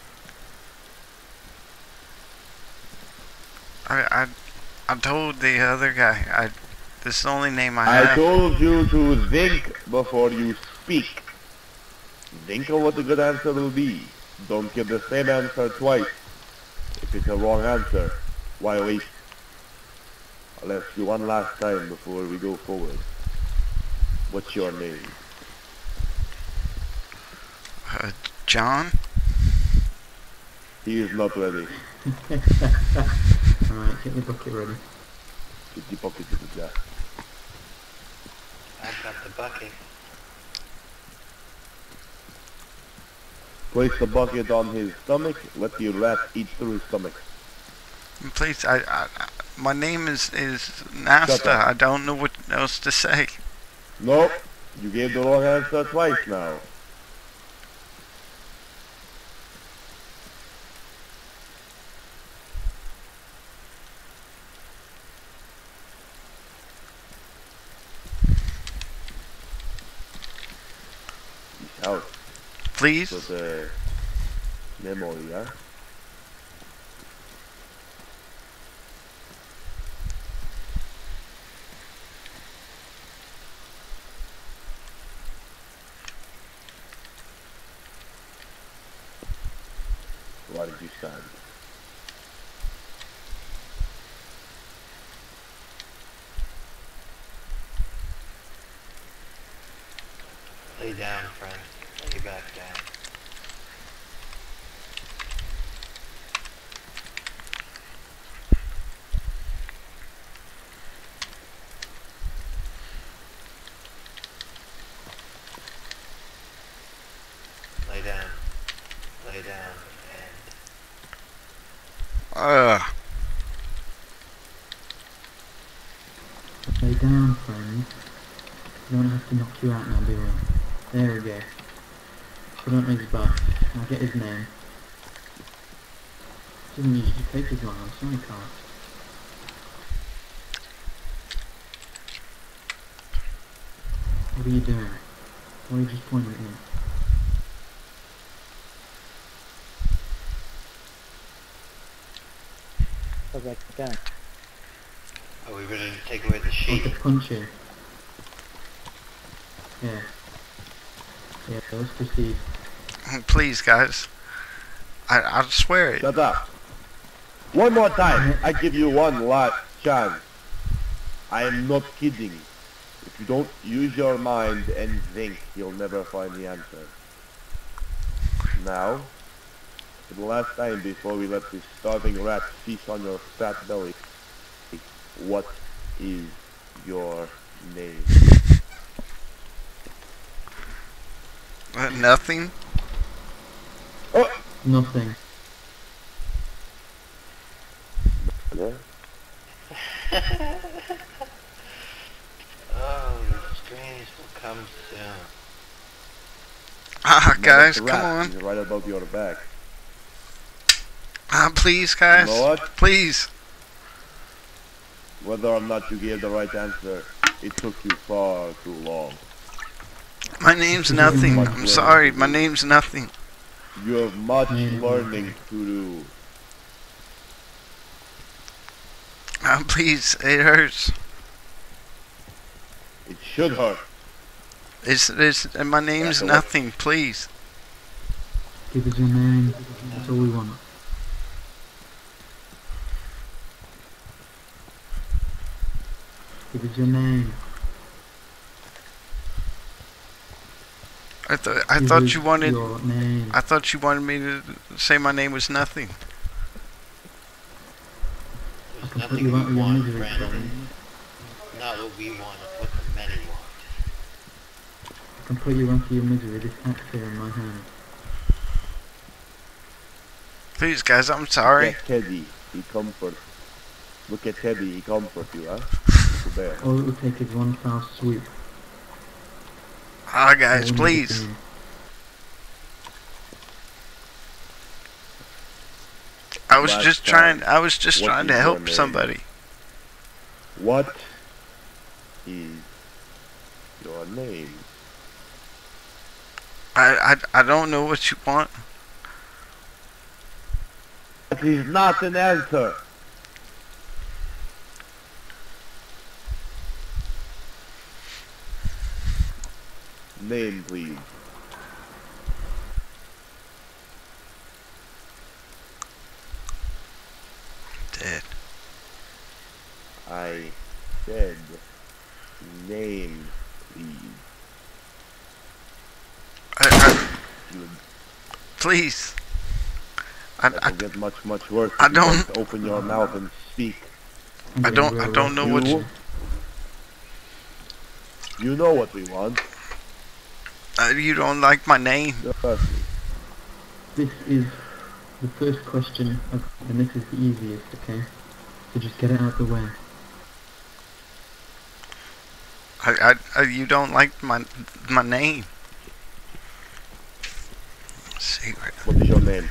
[SPEAKER 1] I, I, I told the other guy, I, this is the only name I
[SPEAKER 4] I
[SPEAKER 1] have.
[SPEAKER 4] told you to think before you speak. Think of what the good answer will be. Don't give the same answer twice. If it's a wrong answer, why waste I'll ask you one last time before we go forward. What's your name?
[SPEAKER 1] Uh, John?
[SPEAKER 4] He is not ready.
[SPEAKER 2] Alright, get the bucket ready.
[SPEAKER 4] Get the bucket to the jar.
[SPEAKER 3] I've got the bucket.
[SPEAKER 4] Place the bucket on his stomach. Let the rat eat through his stomach.
[SPEAKER 1] Please, I, I, I my name is, is
[SPEAKER 4] Shut
[SPEAKER 1] Nastya.
[SPEAKER 4] up.
[SPEAKER 1] I don't know what else to say.
[SPEAKER 4] Nope. You gave the wrong answer twice now. He's out.
[SPEAKER 1] Please?
[SPEAKER 4] So the memory, yeah? Why did you stand?
[SPEAKER 3] Lay down, friend. Lay back down. Lay down. Lay down.
[SPEAKER 1] Ugh.
[SPEAKER 2] Lay down, friend. I don't have to knock you out now, do I? There we go. Put on his back. I'll get his name. Doesn't usually take as long, I'm sorry, can't. What are you doing? Why are you just pointing at me?
[SPEAKER 6] Go back down.
[SPEAKER 3] Are we ready to take away the
[SPEAKER 2] I want
[SPEAKER 3] sheet?
[SPEAKER 2] to punch you. Yeah. Yeah, let's proceed.
[SPEAKER 1] Please, guys. I, I swear it.
[SPEAKER 4] Shut up. One more time. I give you one last chance. I am not kidding. If you don't use your mind and think, you'll never find the answer. Now, for the last time before we let this starving rat feast on your fat belly, what is your name?
[SPEAKER 1] Uh, nothing?
[SPEAKER 4] Oh!
[SPEAKER 2] Nothing.
[SPEAKER 4] Yeah?
[SPEAKER 3] Oh, the screams will come soon.
[SPEAKER 1] Ah, guys,
[SPEAKER 4] The
[SPEAKER 1] come
[SPEAKER 4] rat
[SPEAKER 1] on.
[SPEAKER 4] is right above your back.
[SPEAKER 1] Ah, please, guys.
[SPEAKER 4] You know what?
[SPEAKER 1] Please.
[SPEAKER 4] Whether or not you gave the right answer, it took you far too long.
[SPEAKER 1] My name's nothing. I'm sorry. My name's nothing.
[SPEAKER 4] You have much
[SPEAKER 2] Mm.
[SPEAKER 4] learning to do.
[SPEAKER 1] Ah, please. It hurts.
[SPEAKER 4] It should hurt.
[SPEAKER 1] It's, it's, and my name's
[SPEAKER 4] That's a what?
[SPEAKER 1] nothing. Please.
[SPEAKER 2] Give us your name. That's all we want. Give us your name.
[SPEAKER 1] I thought I
[SPEAKER 2] Give
[SPEAKER 1] thought
[SPEAKER 2] us
[SPEAKER 1] you wanted
[SPEAKER 2] your name.
[SPEAKER 1] I thought you wanted me to say my name was nothing.
[SPEAKER 2] I
[SPEAKER 3] There's
[SPEAKER 2] can put
[SPEAKER 3] nothing
[SPEAKER 2] you out of
[SPEAKER 3] we
[SPEAKER 2] your
[SPEAKER 3] want,
[SPEAKER 2] misery,
[SPEAKER 3] friend.
[SPEAKER 2] friend.
[SPEAKER 3] Not what we want, what the many want.
[SPEAKER 2] I can put you out of your misery. This axe here in my hand.
[SPEAKER 1] Please, guys, I'm sorry.
[SPEAKER 4] Look at Teddy, he comfort. Look at Teddy, he comfort you, huh? Little bear.
[SPEAKER 2] All it will take is one foul swoop.
[SPEAKER 1] Ah, guys,
[SPEAKER 2] All we need
[SPEAKER 1] please.
[SPEAKER 2] is him.
[SPEAKER 1] I was
[SPEAKER 4] Last
[SPEAKER 1] just
[SPEAKER 4] time,
[SPEAKER 1] trying. I was just
[SPEAKER 4] what
[SPEAKER 1] trying
[SPEAKER 4] is
[SPEAKER 1] to
[SPEAKER 4] your
[SPEAKER 1] help
[SPEAKER 4] name?
[SPEAKER 1] somebody.
[SPEAKER 4] What is your name?
[SPEAKER 1] I, I, I don't know what you want.
[SPEAKER 4] That is not an answer. Name, please.
[SPEAKER 1] Dead.
[SPEAKER 4] I said name, please.
[SPEAKER 1] I, I,
[SPEAKER 4] You
[SPEAKER 1] please. I,
[SPEAKER 4] That
[SPEAKER 1] I,
[SPEAKER 4] will get much, much worse if
[SPEAKER 1] I
[SPEAKER 4] you
[SPEAKER 1] don't-
[SPEAKER 4] don't open your mouth and speak.
[SPEAKER 2] I'm
[SPEAKER 1] I
[SPEAKER 2] getting
[SPEAKER 1] don't- I
[SPEAKER 2] real
[SPEAKER 1] don't know
[SPEAKER 2] rough
[SPEAKER 1] what
[SPEAKER 2] here.
[SPEAKER 1] you-
[SPEAKER 4] You know what we want.
[SPEAKER 1] uh, you don't like my name.
[SPEAKER 4] Trust me.
[SPEAKER 2] This is the first question, of, and this is the easiest, okay? So just get it out of the way.
[SPEAKER 1] I, I, I you don't like my my name. Secret.
[SPEAKER 4] What is your name?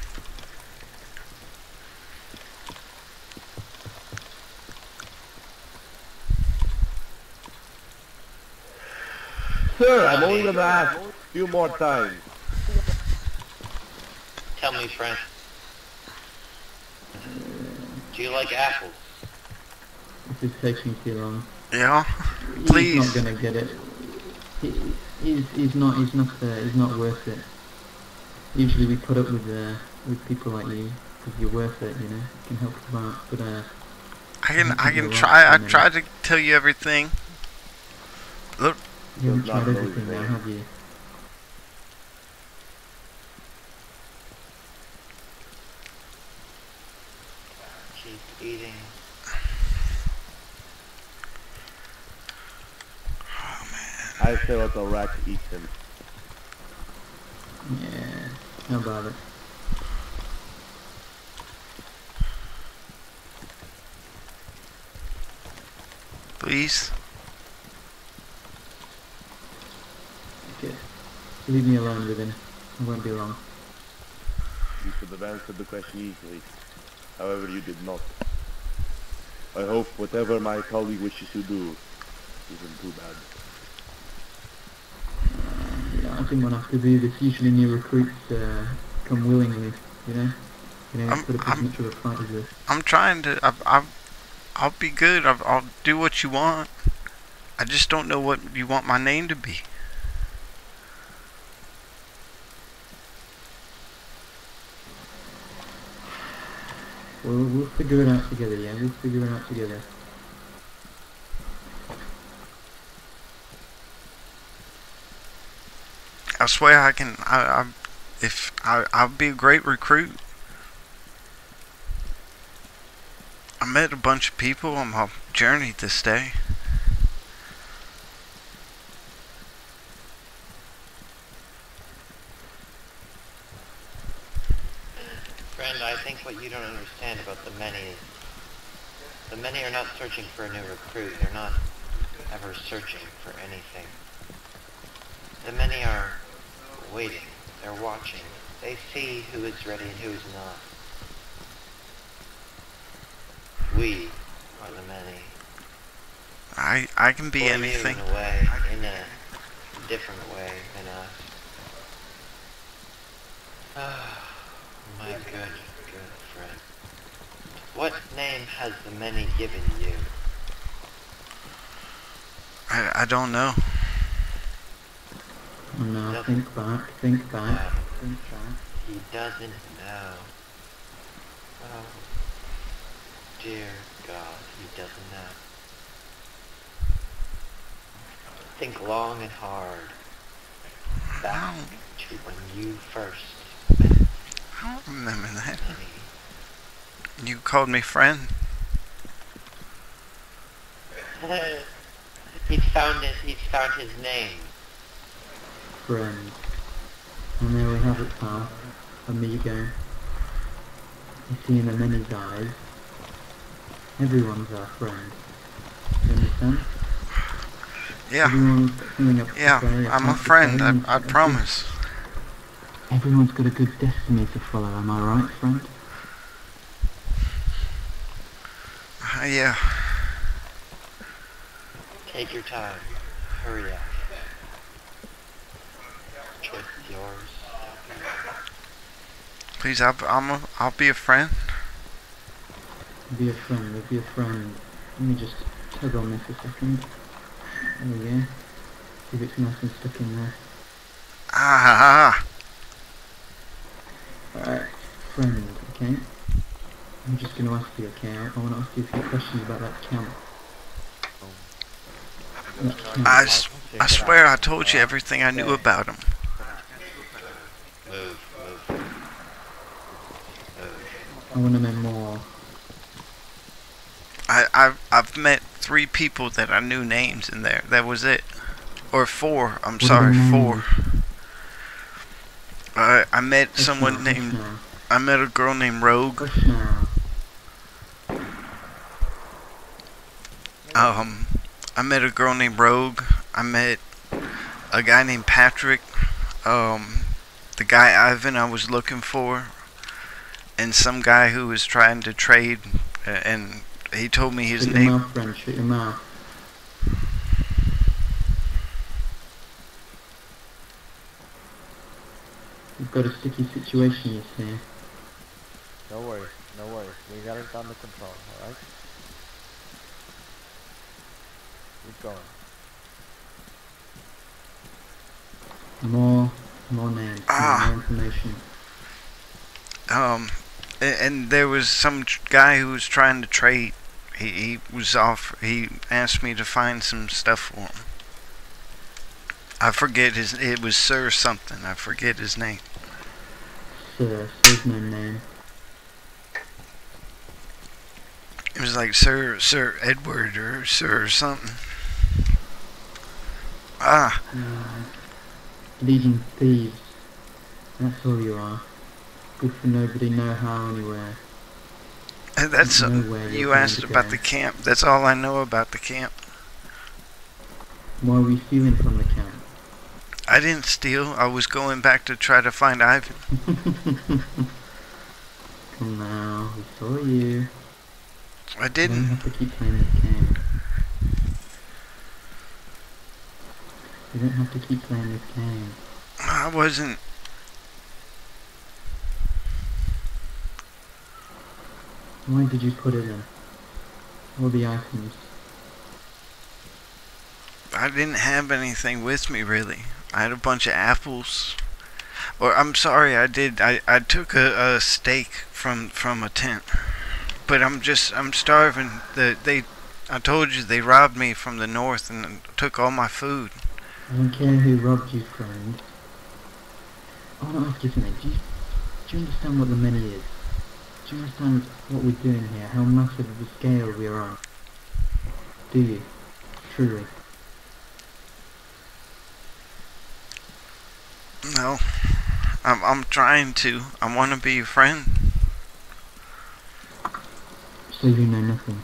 [SPEAKER 4] Sir, I'm only gonna ask a few more times.
[SPEAKER 3] Tell me, friend. Do you like apples?
[SPEAKER 2] This is taking too long.
[SPEAKER 1] Yeah.
[SPEAKER 2] He's
[SPEAKER 1] Please.
[SPEAKER 2] not gonna get it. He, he's he's not he's not uh, he's not worth it. Usually we put up with uh, with people like you because you're worth it. You know, you can help them out. But uh,
[SPEAKER 1] I can I
[SPEAKER 2] You're
[SPEAKER 1] can
[SPEAKER 2] right,
[SPEAKER 1] try. I
[SPEAKER 2] man.
[SPEAKER 1] tried to tell you everything. Look,
[SPEAKER 2] you haven't
[SPEAKER 4] Does not
[SPEAKER 2] tried
[SPEAKER 4] know
[SPEAKER 2] everything
[SPEAKER 4] his
[SPEAKER 2] now,
[SPEAKER 4] name.
[SPEAKER 2] have you?
[SPEAKER 3] Keep eating.
[SPEAKER 4] I say let the rat eat him.
[SPEAKER 2] Yeah. How about it?
[SPEAKER 1] please.
[SPEAKER 2] Okay. Leave me alone with him. I won't be long.
[SPEAKER 4] You should have answered the question easily. However, you did not. I hope whatever my colleague wishes to do isn't too bad.
[SPEAKER 2] Yeah, I didn't want to have to do this. Usually new recruits uh, come willingly, you know? You know,
[SPEAKER 1] I'm-
[SPEAKER 2] put up as
[SPEAKER 1] I'm-
[SPEAKER 2] much of a fight as this.
[SPEAKER 1] I'm trying to. I, I, I'll be good. I'll, I'll do what you want. I just don't know what you want my name to be.
[SPEAKER 2] We'll, we'll figure it out together, yeah? We'll figure it out together.
[SPEAKER 1] I swear I can. I, I if I, I'll be a great recruit. I met a bunch of people on my journey this day.
[SPEAKER 3] Friend, I think what you don't understand about the many is the many are not searching for a new recruit. They're not ever searching for anything. The many are waiting. They're watching. They see who is ready and who is not. We are the many.
[SPEAKER 1] I I can be
[SPEAKER 3] Or you,
[SPEAKER 1] anything.
[SPEAKER 3] in a way, in a different way than us. Ah, my good, good friend. What name has the many given you?
[SPEAKER 1] I I don't know.
[SPEAKER 2] Oh no,
[SPEAKER 3] Nope.
[SPEAKER 2] think back, think back,
[SPEAKER 3] No.
[SPEAKER 2] think back.
[SPEAKER 3] He doesn't know. Oh, dear God, he doesn't know. Think long and hard. Back to when you first met
[SPEAKER 1] I don't remember that.
[SPEAKER 3] me.
[SPEAKER 1] You called me friend.
[SPEAKER 3] He's found it. He's found his name.
[SPEAKER 2] Friend. And there we have it, pal. Amigo. You see in the many's eyes, everyone's our friend. You understand?
[SPEAKER 1] Yeah.
[SPEAKER 2] Everyone's got something up to
[SPEAKER 1] Yeah.
[SPEAKER 2] say,
[SPEAKER 1] I'm a
[SPEAKER 2] path to
[SPEAKER 1] friend.
[SPEAKER 2] say,
[SPEAKER 1] I
[SPEAKER 2] and
[SPEAKER 1] I
[SPEAKER 2] every-
[SPEAKER 1] promise.
[SPEAKER 2] Everyone's got a good destiny to follow, am I right, friend?
[SPEAKER 1] Uh, yeah.
[SPEAKER 3] Take your time. Hurry up. Choice is yours.
[SPEAKER 1] Please, I'll I'm a, I'll be a friend.
[SPEAKER 2] Be a friend, be a friend. Let me just tug on this a second. There we go. See if it's nice and stuck in there.
[SPEAKER 1] Ah.
[SPEAKER 2] Alright, friend, okay? I'm just going to ask you, okay? I, I want to ask you a few questions about that camp.
[SPEAKER 1] I, s- I swear I told you everything I knew about him.
[SPEAKER 3] Move, move, move.
[SPEAKER 2] I want to know more.
[SPEAKER 1] I, I've, I've met three people that I knew names in there. That was it. Or four. I'm
[SPEAKER 2] What are
[SPEAKER 1] sorry,
[SPEAKER 2] their
[SPEAKER 1] four.
[SPEAKER 2] names?
[SPEAKER 1] Uh, I met
[SPEAKER 2] Hush
[SPEAKER 1] someone
[SPEAKER 2] now, hush
[SPEAKER 1] named...
[SPEAKER 2] now.
[SPEAKER 1] I met a girl named Rogue.
[SPEAKER 2] Hush now.
[SPEAKER 1] Um, I met a girl named Rogue. I met a guy named Patrick. Um, the guy Ivan I was looking for. And some guy who was trying to trade. uh, And he told me his
[SPEAKER 2] Shut
[SPEAKER 1] name.
[SPEAKER 2] your mouth, friend. Shut your mouth. We've got a sticky situation, you see.
[SPEAKER 6] No worries, no worries. We got it under control, alright? Keep going.
[SPEAKER 2] More, more names,
[SPEAKER 1] Ah.
[SPEAKER 2] more information.
[SPEAKER 1] Um, a- and there was some tr- guy who was trying to trade. He, he was off. He asked me to find some stuff for him. I forget his. It was Sir something. I forget his name.
[SPEAKER 2] Sir, Sir's no name.
[SPEAKER 1] It was like Sir Sir Edward or Sir something. Ah,
[SPEAKER 2] Uh, leading thieves. That's all you are. Good for nobody, no how, anywhere.
[SPEAKER 1] and that's.
[SPEAKER 2] Nowhere you're
[SPEAKER 1] You
[SPEAKER 2] going
[SPEAKER 1] asked
[SPEAKER 2] to
[SPEAKER 1] about
[SPEAKER 2] go.
[SPEAKER 1] the camp. That's all I know about the camp.
[SPEAKER 2] Why are we stealing from the camp?
[SPEAKER 1] I didn't steal. I was going back to try to find Ivan.
[SPEAKER 2] Come now, we saw you.
[SPEAKER 1] I
[SPEAKER 2] You don't
[SPEAKER 1] didn't.
[SPEAKER 2] have to keep playing this game. You don't have to keep playing this game.
[SPEAKER 1] I wasn't.
[SPEAKER 2] Why did you put it in? All the items.
[SPEAKER 1] I didn't have anything with me really. I had a bunch of apples. Or I'm sorry, I did. I, I took a, a steak from from a tent. But I'm just I'm starving. The they I told you they robbed me from the north and took all my food.
[SPEAKER 2] I don't care who robbed you, friend. I want to ask you something. Do you, do you understand what the money is? Do you understand what we're doing here? How massive of a scale we are on? Do you? Truly?
[SPEAKER 1] No. I'm I'm trying to. I want to be your friend.
[SPEAKER 2] So you know nothing?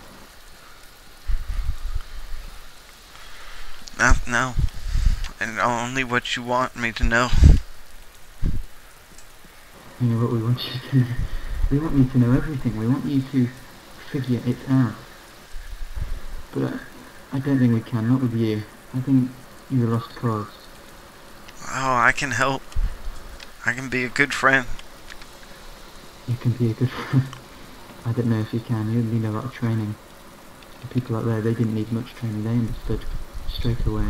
[SPEAKER 1] No, no. And only what you want me to know.
[SPEAKER 2] You know what we want you to know? We want you to know everything. We want you to figure it out. But I, I don't think we can, not with you. I think you're a lost cause.
[SPEAKER 1] Oh, I can help. I can be a good friend.
[SPEAKER 2] You can be a good friend. I don't know if you can. You need a lot of training. The people out there, they didn't need much training. They understood straight away.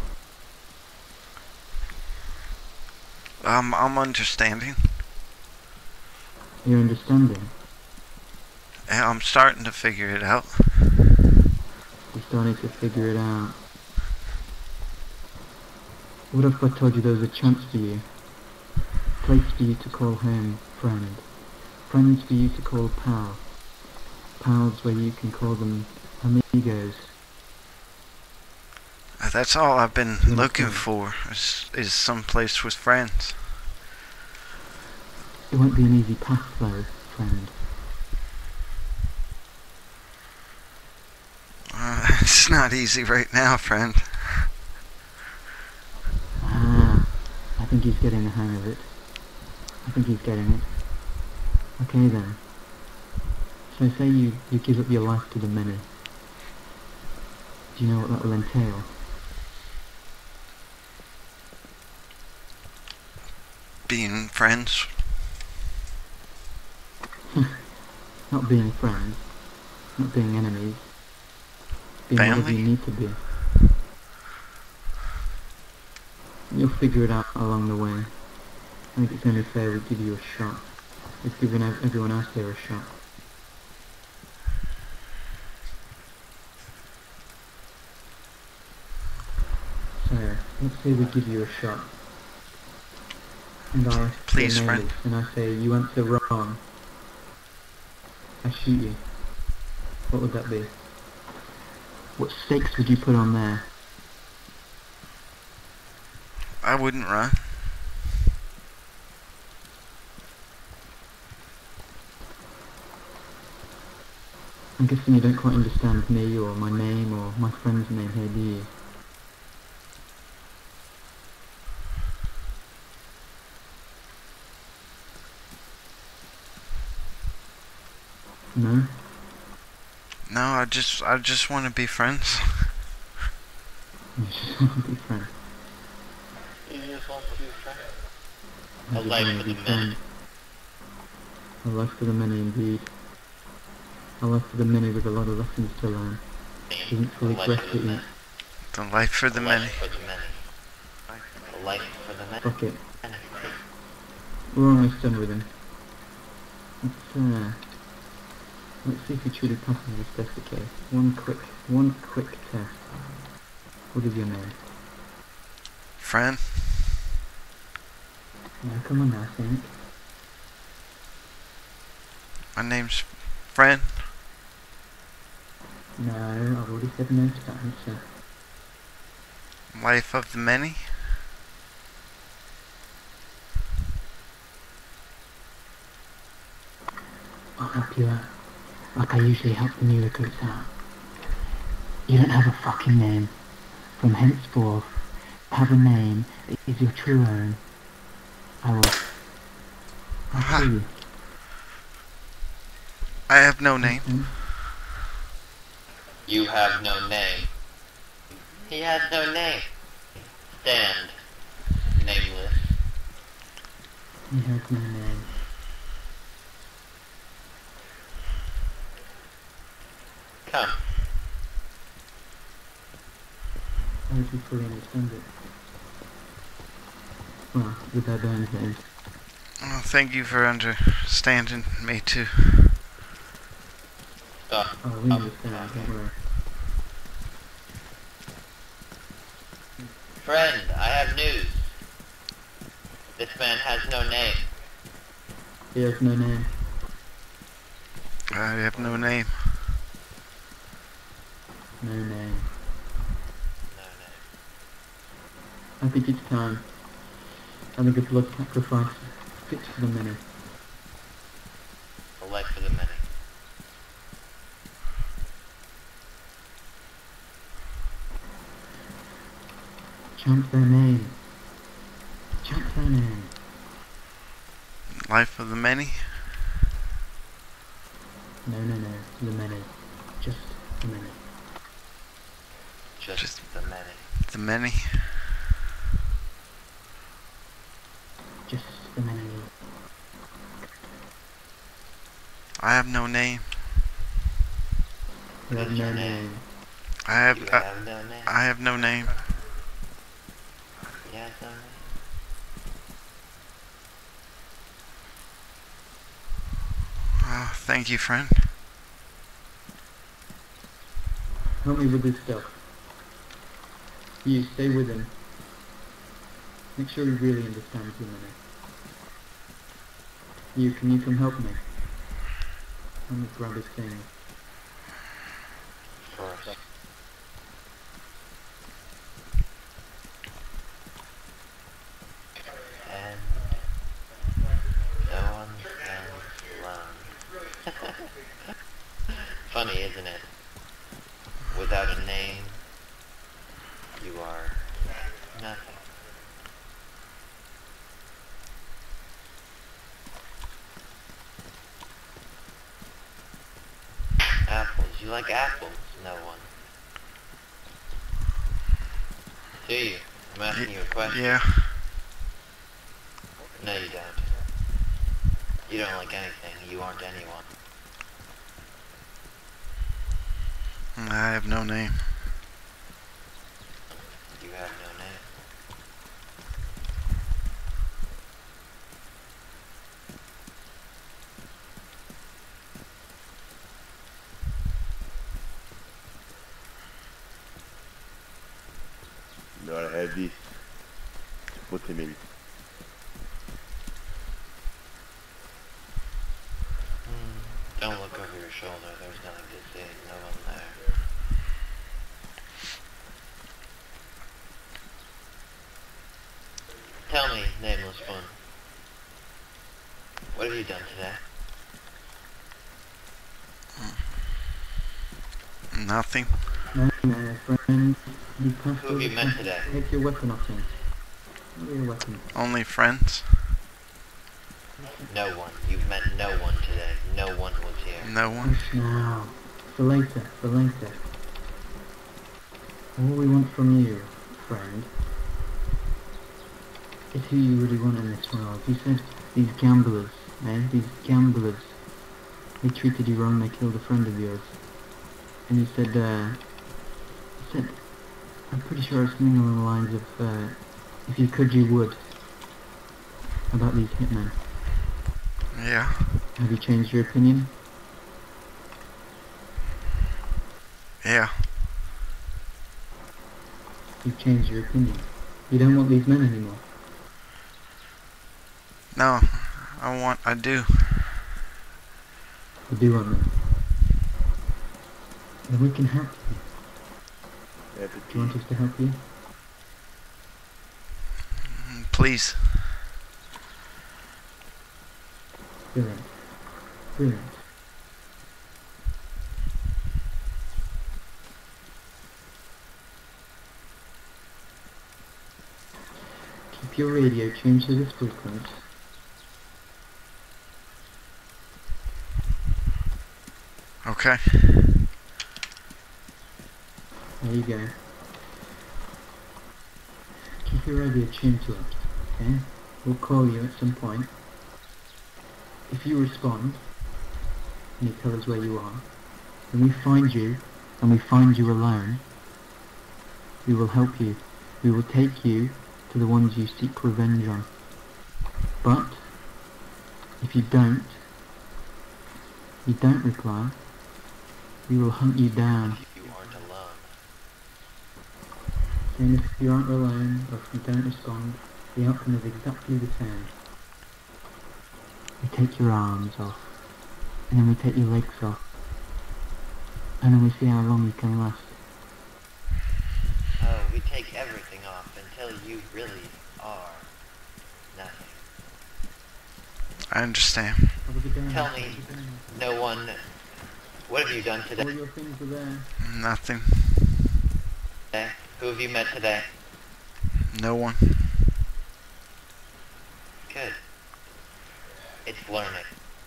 [SPEAKER 1] Um, I'm understanding.
[SPEAKER 2] You're understanding?
[SPEAKER 1] Yeah, I'm starting to figure it out.
[SPEAKER 2] You're starting to figure it out. What if I told you there was a chance for you? A place for you to call home friend. Friends for you to call pal. Pals where you can call them amigos.
[SPEAKER 1] Uh, That's all I've been
[SPEAKER 2] Yeah,
[SPEAKER 1] looking
[SPEAKER 2] okay.
[SPEAKER 1] for, is, is some place with friends.
[SPEAKER 2] It won't be an easy path though, friend.
[SPEAKER 1] Uh, it's not easy right now, friend.
[SPEAKER 2] Ah, I think he's getting the hang of it. I think he's getting it. Okay then. So say you, you give up your life to the many. Do you know what that will entail?
[SPEAKER 1] Being friends.
[SPEAKER 2] Not being friends. Not being enemies. Being whatever
[SPEAKER 1] Family?
[SPEAKER 2] you need to be. You'll figure it out along the way. I think it's only fair we give you a shot. We've given ev- everyone else there a shot. uh, let's say we give you a shot. And I ask
[SPEAKER 1] Please,
[SPEAKER 2] your name
[SPEAKER 1] friend.
[SPEAKER 2] is, and I say you answer wrong. I shoot you. What would that be? What stakes would you put on there?
[SPEAKER 1] I wouldn't run.
[SPEAKER 2] I'm guessing you don't quite understand me or my name or my friend's name here, do you? No?
[SPEAKER 1] No, I just I just want to be friends.
[SPEAKER 2] You just want to be friends.
[SPEAKER 3] You just want to be friends.
[SPEAKER 2] I
[SPEAKER 3] A
[SPEAKER 2] just
[SPEAKER 3] life
[SPEAKER 2] want
[SPEAKER 3] for
[SPEAKER 2] to be
[SPEAKER 3] the many.
[SPEAKER 2] friends. A life for the many indeed. A life for the many with a lot of lessons to learn. Isn't
[SPEAKER 3] A
[SPEAKER 2] fully
[SPEAKER 3] life
[SPEAKER 2] breath
[SPEAKER 3] for
[SPEAKER 2] to
[SPEAKER 3] the
[SPEAKER 2] eat.
[SPEAKER 3] many.
[SPEAKER 1] The life for the
[SPEAKER 3] A
[SPEAKER 1] many.
[SPEAKER 3] life for the many. A life for the many.
[SPEAKER 2] Fuck it. We're almost done with him. Let's, uh, let's see if he truly passes this test, okay? One quick, one quick test. What is your name?
[SPEAKER 1] Friend?
[SPEAKER 2] Now come on now, think.
[SPEAKER 1] My name's Friend.
[SPEAKER 2] No, I've already said no to that answer.
[SPEAKER 1] Life of the many?
[SPEAKER 2] I'll help you out. Like I usually help the new recruits out. You don't have a fucking name. From henceforth, have a name that is your true own. I will... I'll
[SPEAKER 1] Aha.
[SPEAKER 2] kill you.
[SPEAKER 1] I have no name.
[SPEAKER 2] Understand?
[SPEAKER 3] You have no name. He has no name. Stand. Nameless.
[SPEAKER 2] He has no name.
[SPEAKER 3] Come.
[SPEAKER 2] I hope you fully understand it. Well, with that being said,
[SPEAKER 1] Oh, thank you for understanding me too.
[SPEAKER 3] Stop.
[SPEAKER 2] oh, we
[SPEAKER 3] Oh,
[SPEAKER 2] understand, don't worry.
[SPEAKER 3] Friend, I have news. This man has no name.
[SPEAKER 2] He has no name.
[SPEAKER 1] I have no name.
[SPEAKER 2] No name.
[SPEAKER 3] No name.
[SPEAKER 2] I think it's time. I think a blood sacrifice fits for the many.
[SPEAKER 3] A life for the many.
[SPEAKER 2] Chant their name. Chant their name.
[SPEAKER 1] Life of the many?
[SPEAKER 2] No, no, no. The many. Just the many.
[SPEAKER 3] Just,
[SPEAKER 1] Just-
[SPEAKER 3] the many.
[SPEAKER 1] The many?
[SPEAKER 2] Just the many.
[SPEAKER 1] I have no name.
[SPEAKER 2] You have
[SPEAKER 3] What's
[SPEAKER 2] no
[SPEAKER 3] your
[SPEAKER 2] name.
[SPEAKER 3] name?
[SPEAKER 1] I have
[SPEAKER 3] You
[SPEAKER 1] I,
[SPEAKER 3] have no name.
[SPEAKER 1] I have no name.
[SPEAKER 3] He has no name.
[SPEAKER 1] Oh, thank you, friend.
[SPEAKER 2] Help me with this stuff. You stay with him. Make sure he really understands the many. You, can you come help me? Let me grab his thing.
[SPEAKER 3] First. And no one stands alone. Funny, isn't it? Without a name, you are nothing. Apples. You like apples? No one. Do you? I'm asking you a question.
[SPEAKER 1] Yeah.
[SPEAKER 3] No, you don't. You don't like anything. You aren't anyone.
[SPEAKER 1] I have no name.
[SPEAKER 3] You have no name.
[SPEAKER 4] Your have this to put him in.
[SPEAKER 3] Mm, don't look over your shoulder. There's nothing to see. No one there. Tell me, nameless one. What have you done today?
[SPEAKER 1] Nothing.
[SPEAKER 2] No, no, friend. You passed
[SPEAKER 3] Who have you met today?
[SPEAKER 2] Take your weapon off him. What are your weapons?
[SPEAKER 1] Only friends.
[SPEAKER 3] No one. You've met no one today. No one was here.
[SPEAKER 1] No one.
[SPEAKER 2] Hush now. For later, for later. All we want from you, friend, is who you really want in this world. You said these gamblers, eh? These gamblers, they treated you wrong, they killed a friend of yours. And you said, uh, you said, I'm pretty sure it's something along the lines of, uh, if you could, you would. About these hitmen.
[SPEAKER 1] Yeah.
[SPEAKER 2] Have you changed your opinion?
[SPEAKER 1] Yeah.
[SPEAKER 2] You've changed your opinion. You don't want these men anymore.
[SPEAKER 1] No. I want. I do.
[SPEAKER 2] You do want them. Then we can help you.
[SPEAKER 4] Yeah,
[SPEAKER 2] Do you want us to help you?
[SPEAKER 1] Please.
[SPEAKER 2] Brilliant. Brilliant. Keep your radio tuned to this frequency.
[SPEAKER 1] Okay.
[SPEAKER 2] There you go. Keep your radio tuned to it, okay? We'll call you at some point. If you respond, and you tell us where you are, when we find you, and we find you alone, we will help you. We will take you to the ones you seek revenge on. But, if you don't, you don't reply, we will hunt you down.
[SPEAKER 3] You aren't alone.
[SPEAKER 2] And if you aren't alone, or if you don't respond, the outcome is exactly the same. We take your arms off, and then we take your legs off, and then we see how long you can last.
[SPEAKER 3] Oh, we take everything off until you really are nothing.
[SPEAKER 1] I understand.
[SPEAKER 2] Have a good day.
[SPEAKER 3] Tell
[SPEAKER 2] Have a
[SPEAKER 3] me,
[SPEAKER 2] good day.
[SPEAKER 3] no one... What have you done
[SPEAKER 2] All
[SPEAKER 3] today?
[SPEAKER 2] your things are there.
[SPEAKER 1] Nothing.
[SPEAKER 3] Who have you met today?
[SPEAKER 1] No one.
[SPEAKER 3] Good. It's learning.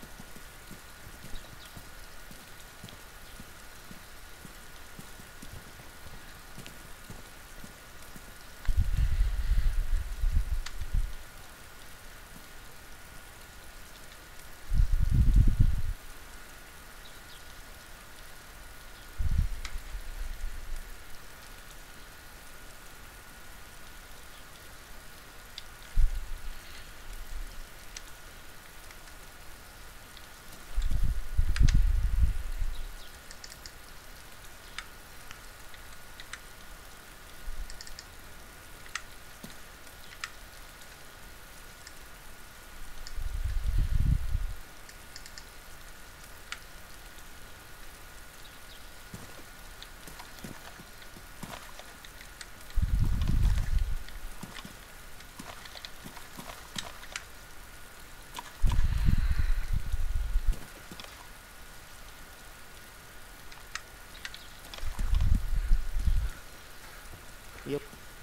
[SPEAKER 6] Yep.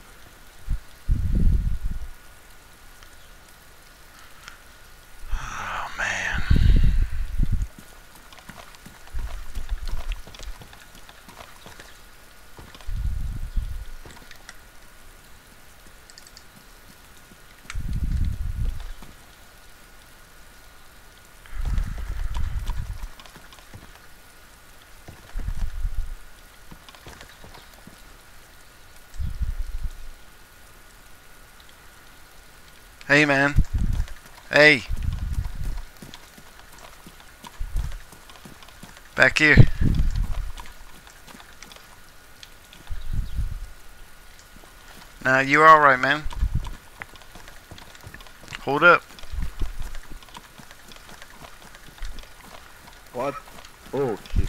[SPEAKER 1] Oh man. Hey man. Hey. Back here. Nah, you alright, man. Hold up.
[SPEAKER 4] What? Oh shit.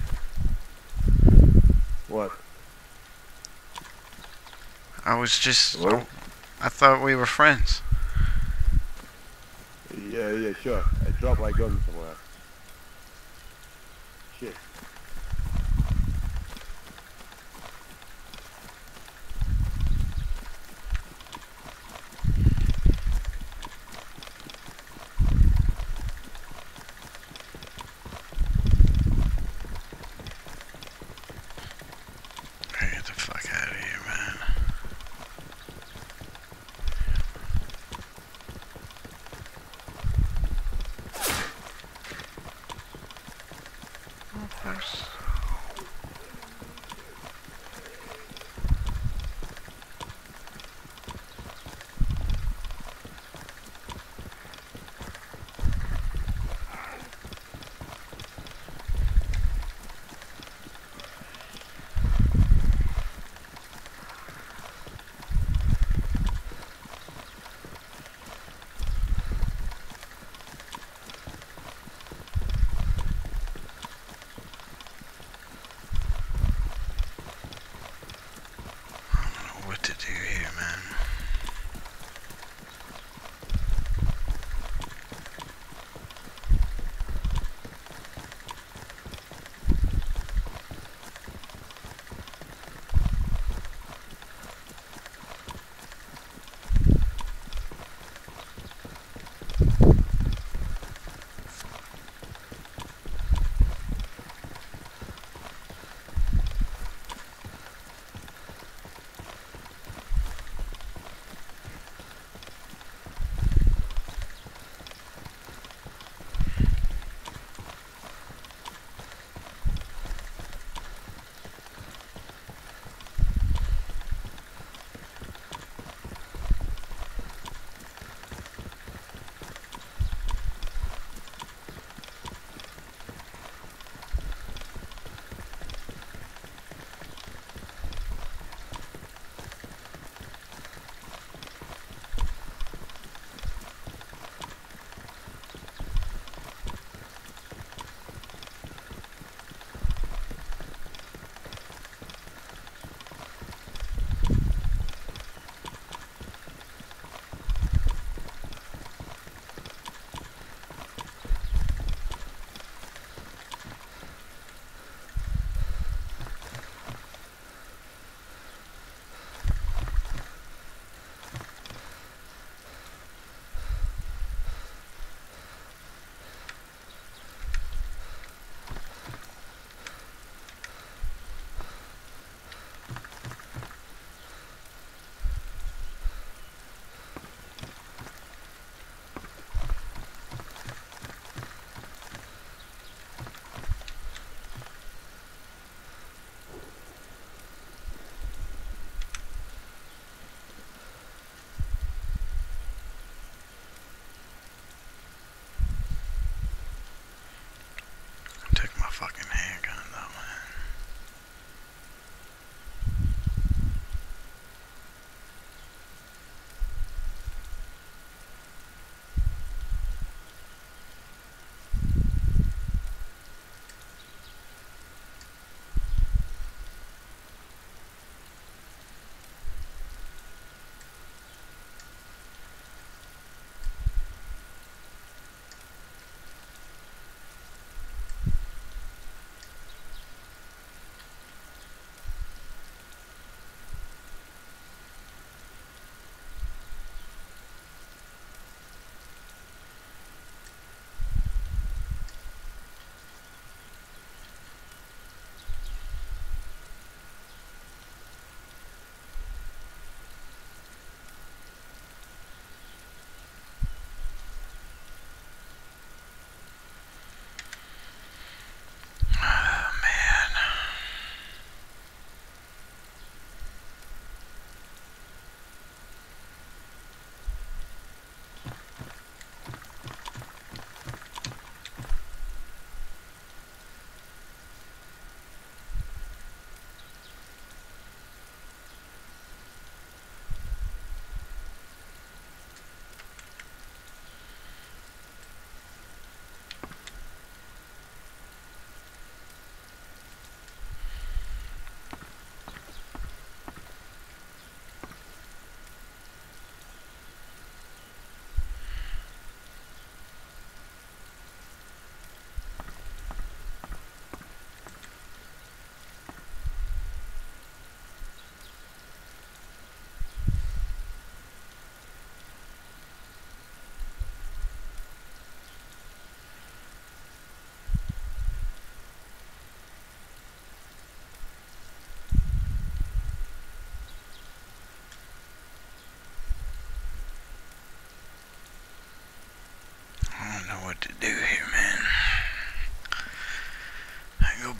[SPEAKER 4] What?
[SPEAKER 1] I was just...
[SPEAKER 4] Hello?
[SPEAKER 1] I thought we were friends.
[SPEAKER 4] Yeah, yeah, sure. I dropped my gun somewhere. Shit.
[SPEAKER 1] Get the fuck out of here, man. Of course.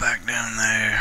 [SPEAKER 1] back down there.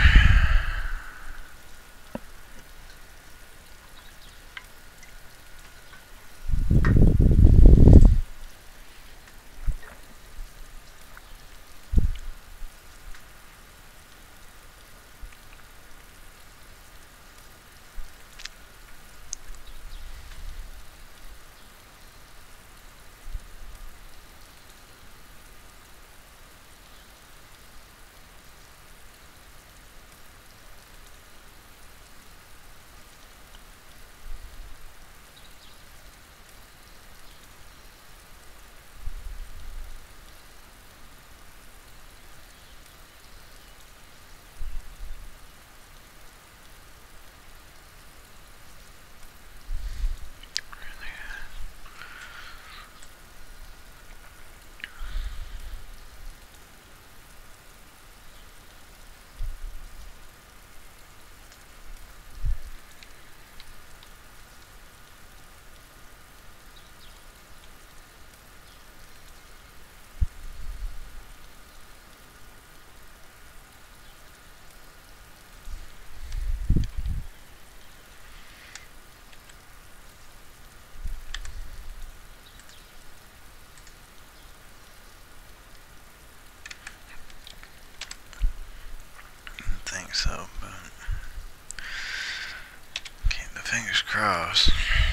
[SPEAKER 1] So, but keep the fingers crossed.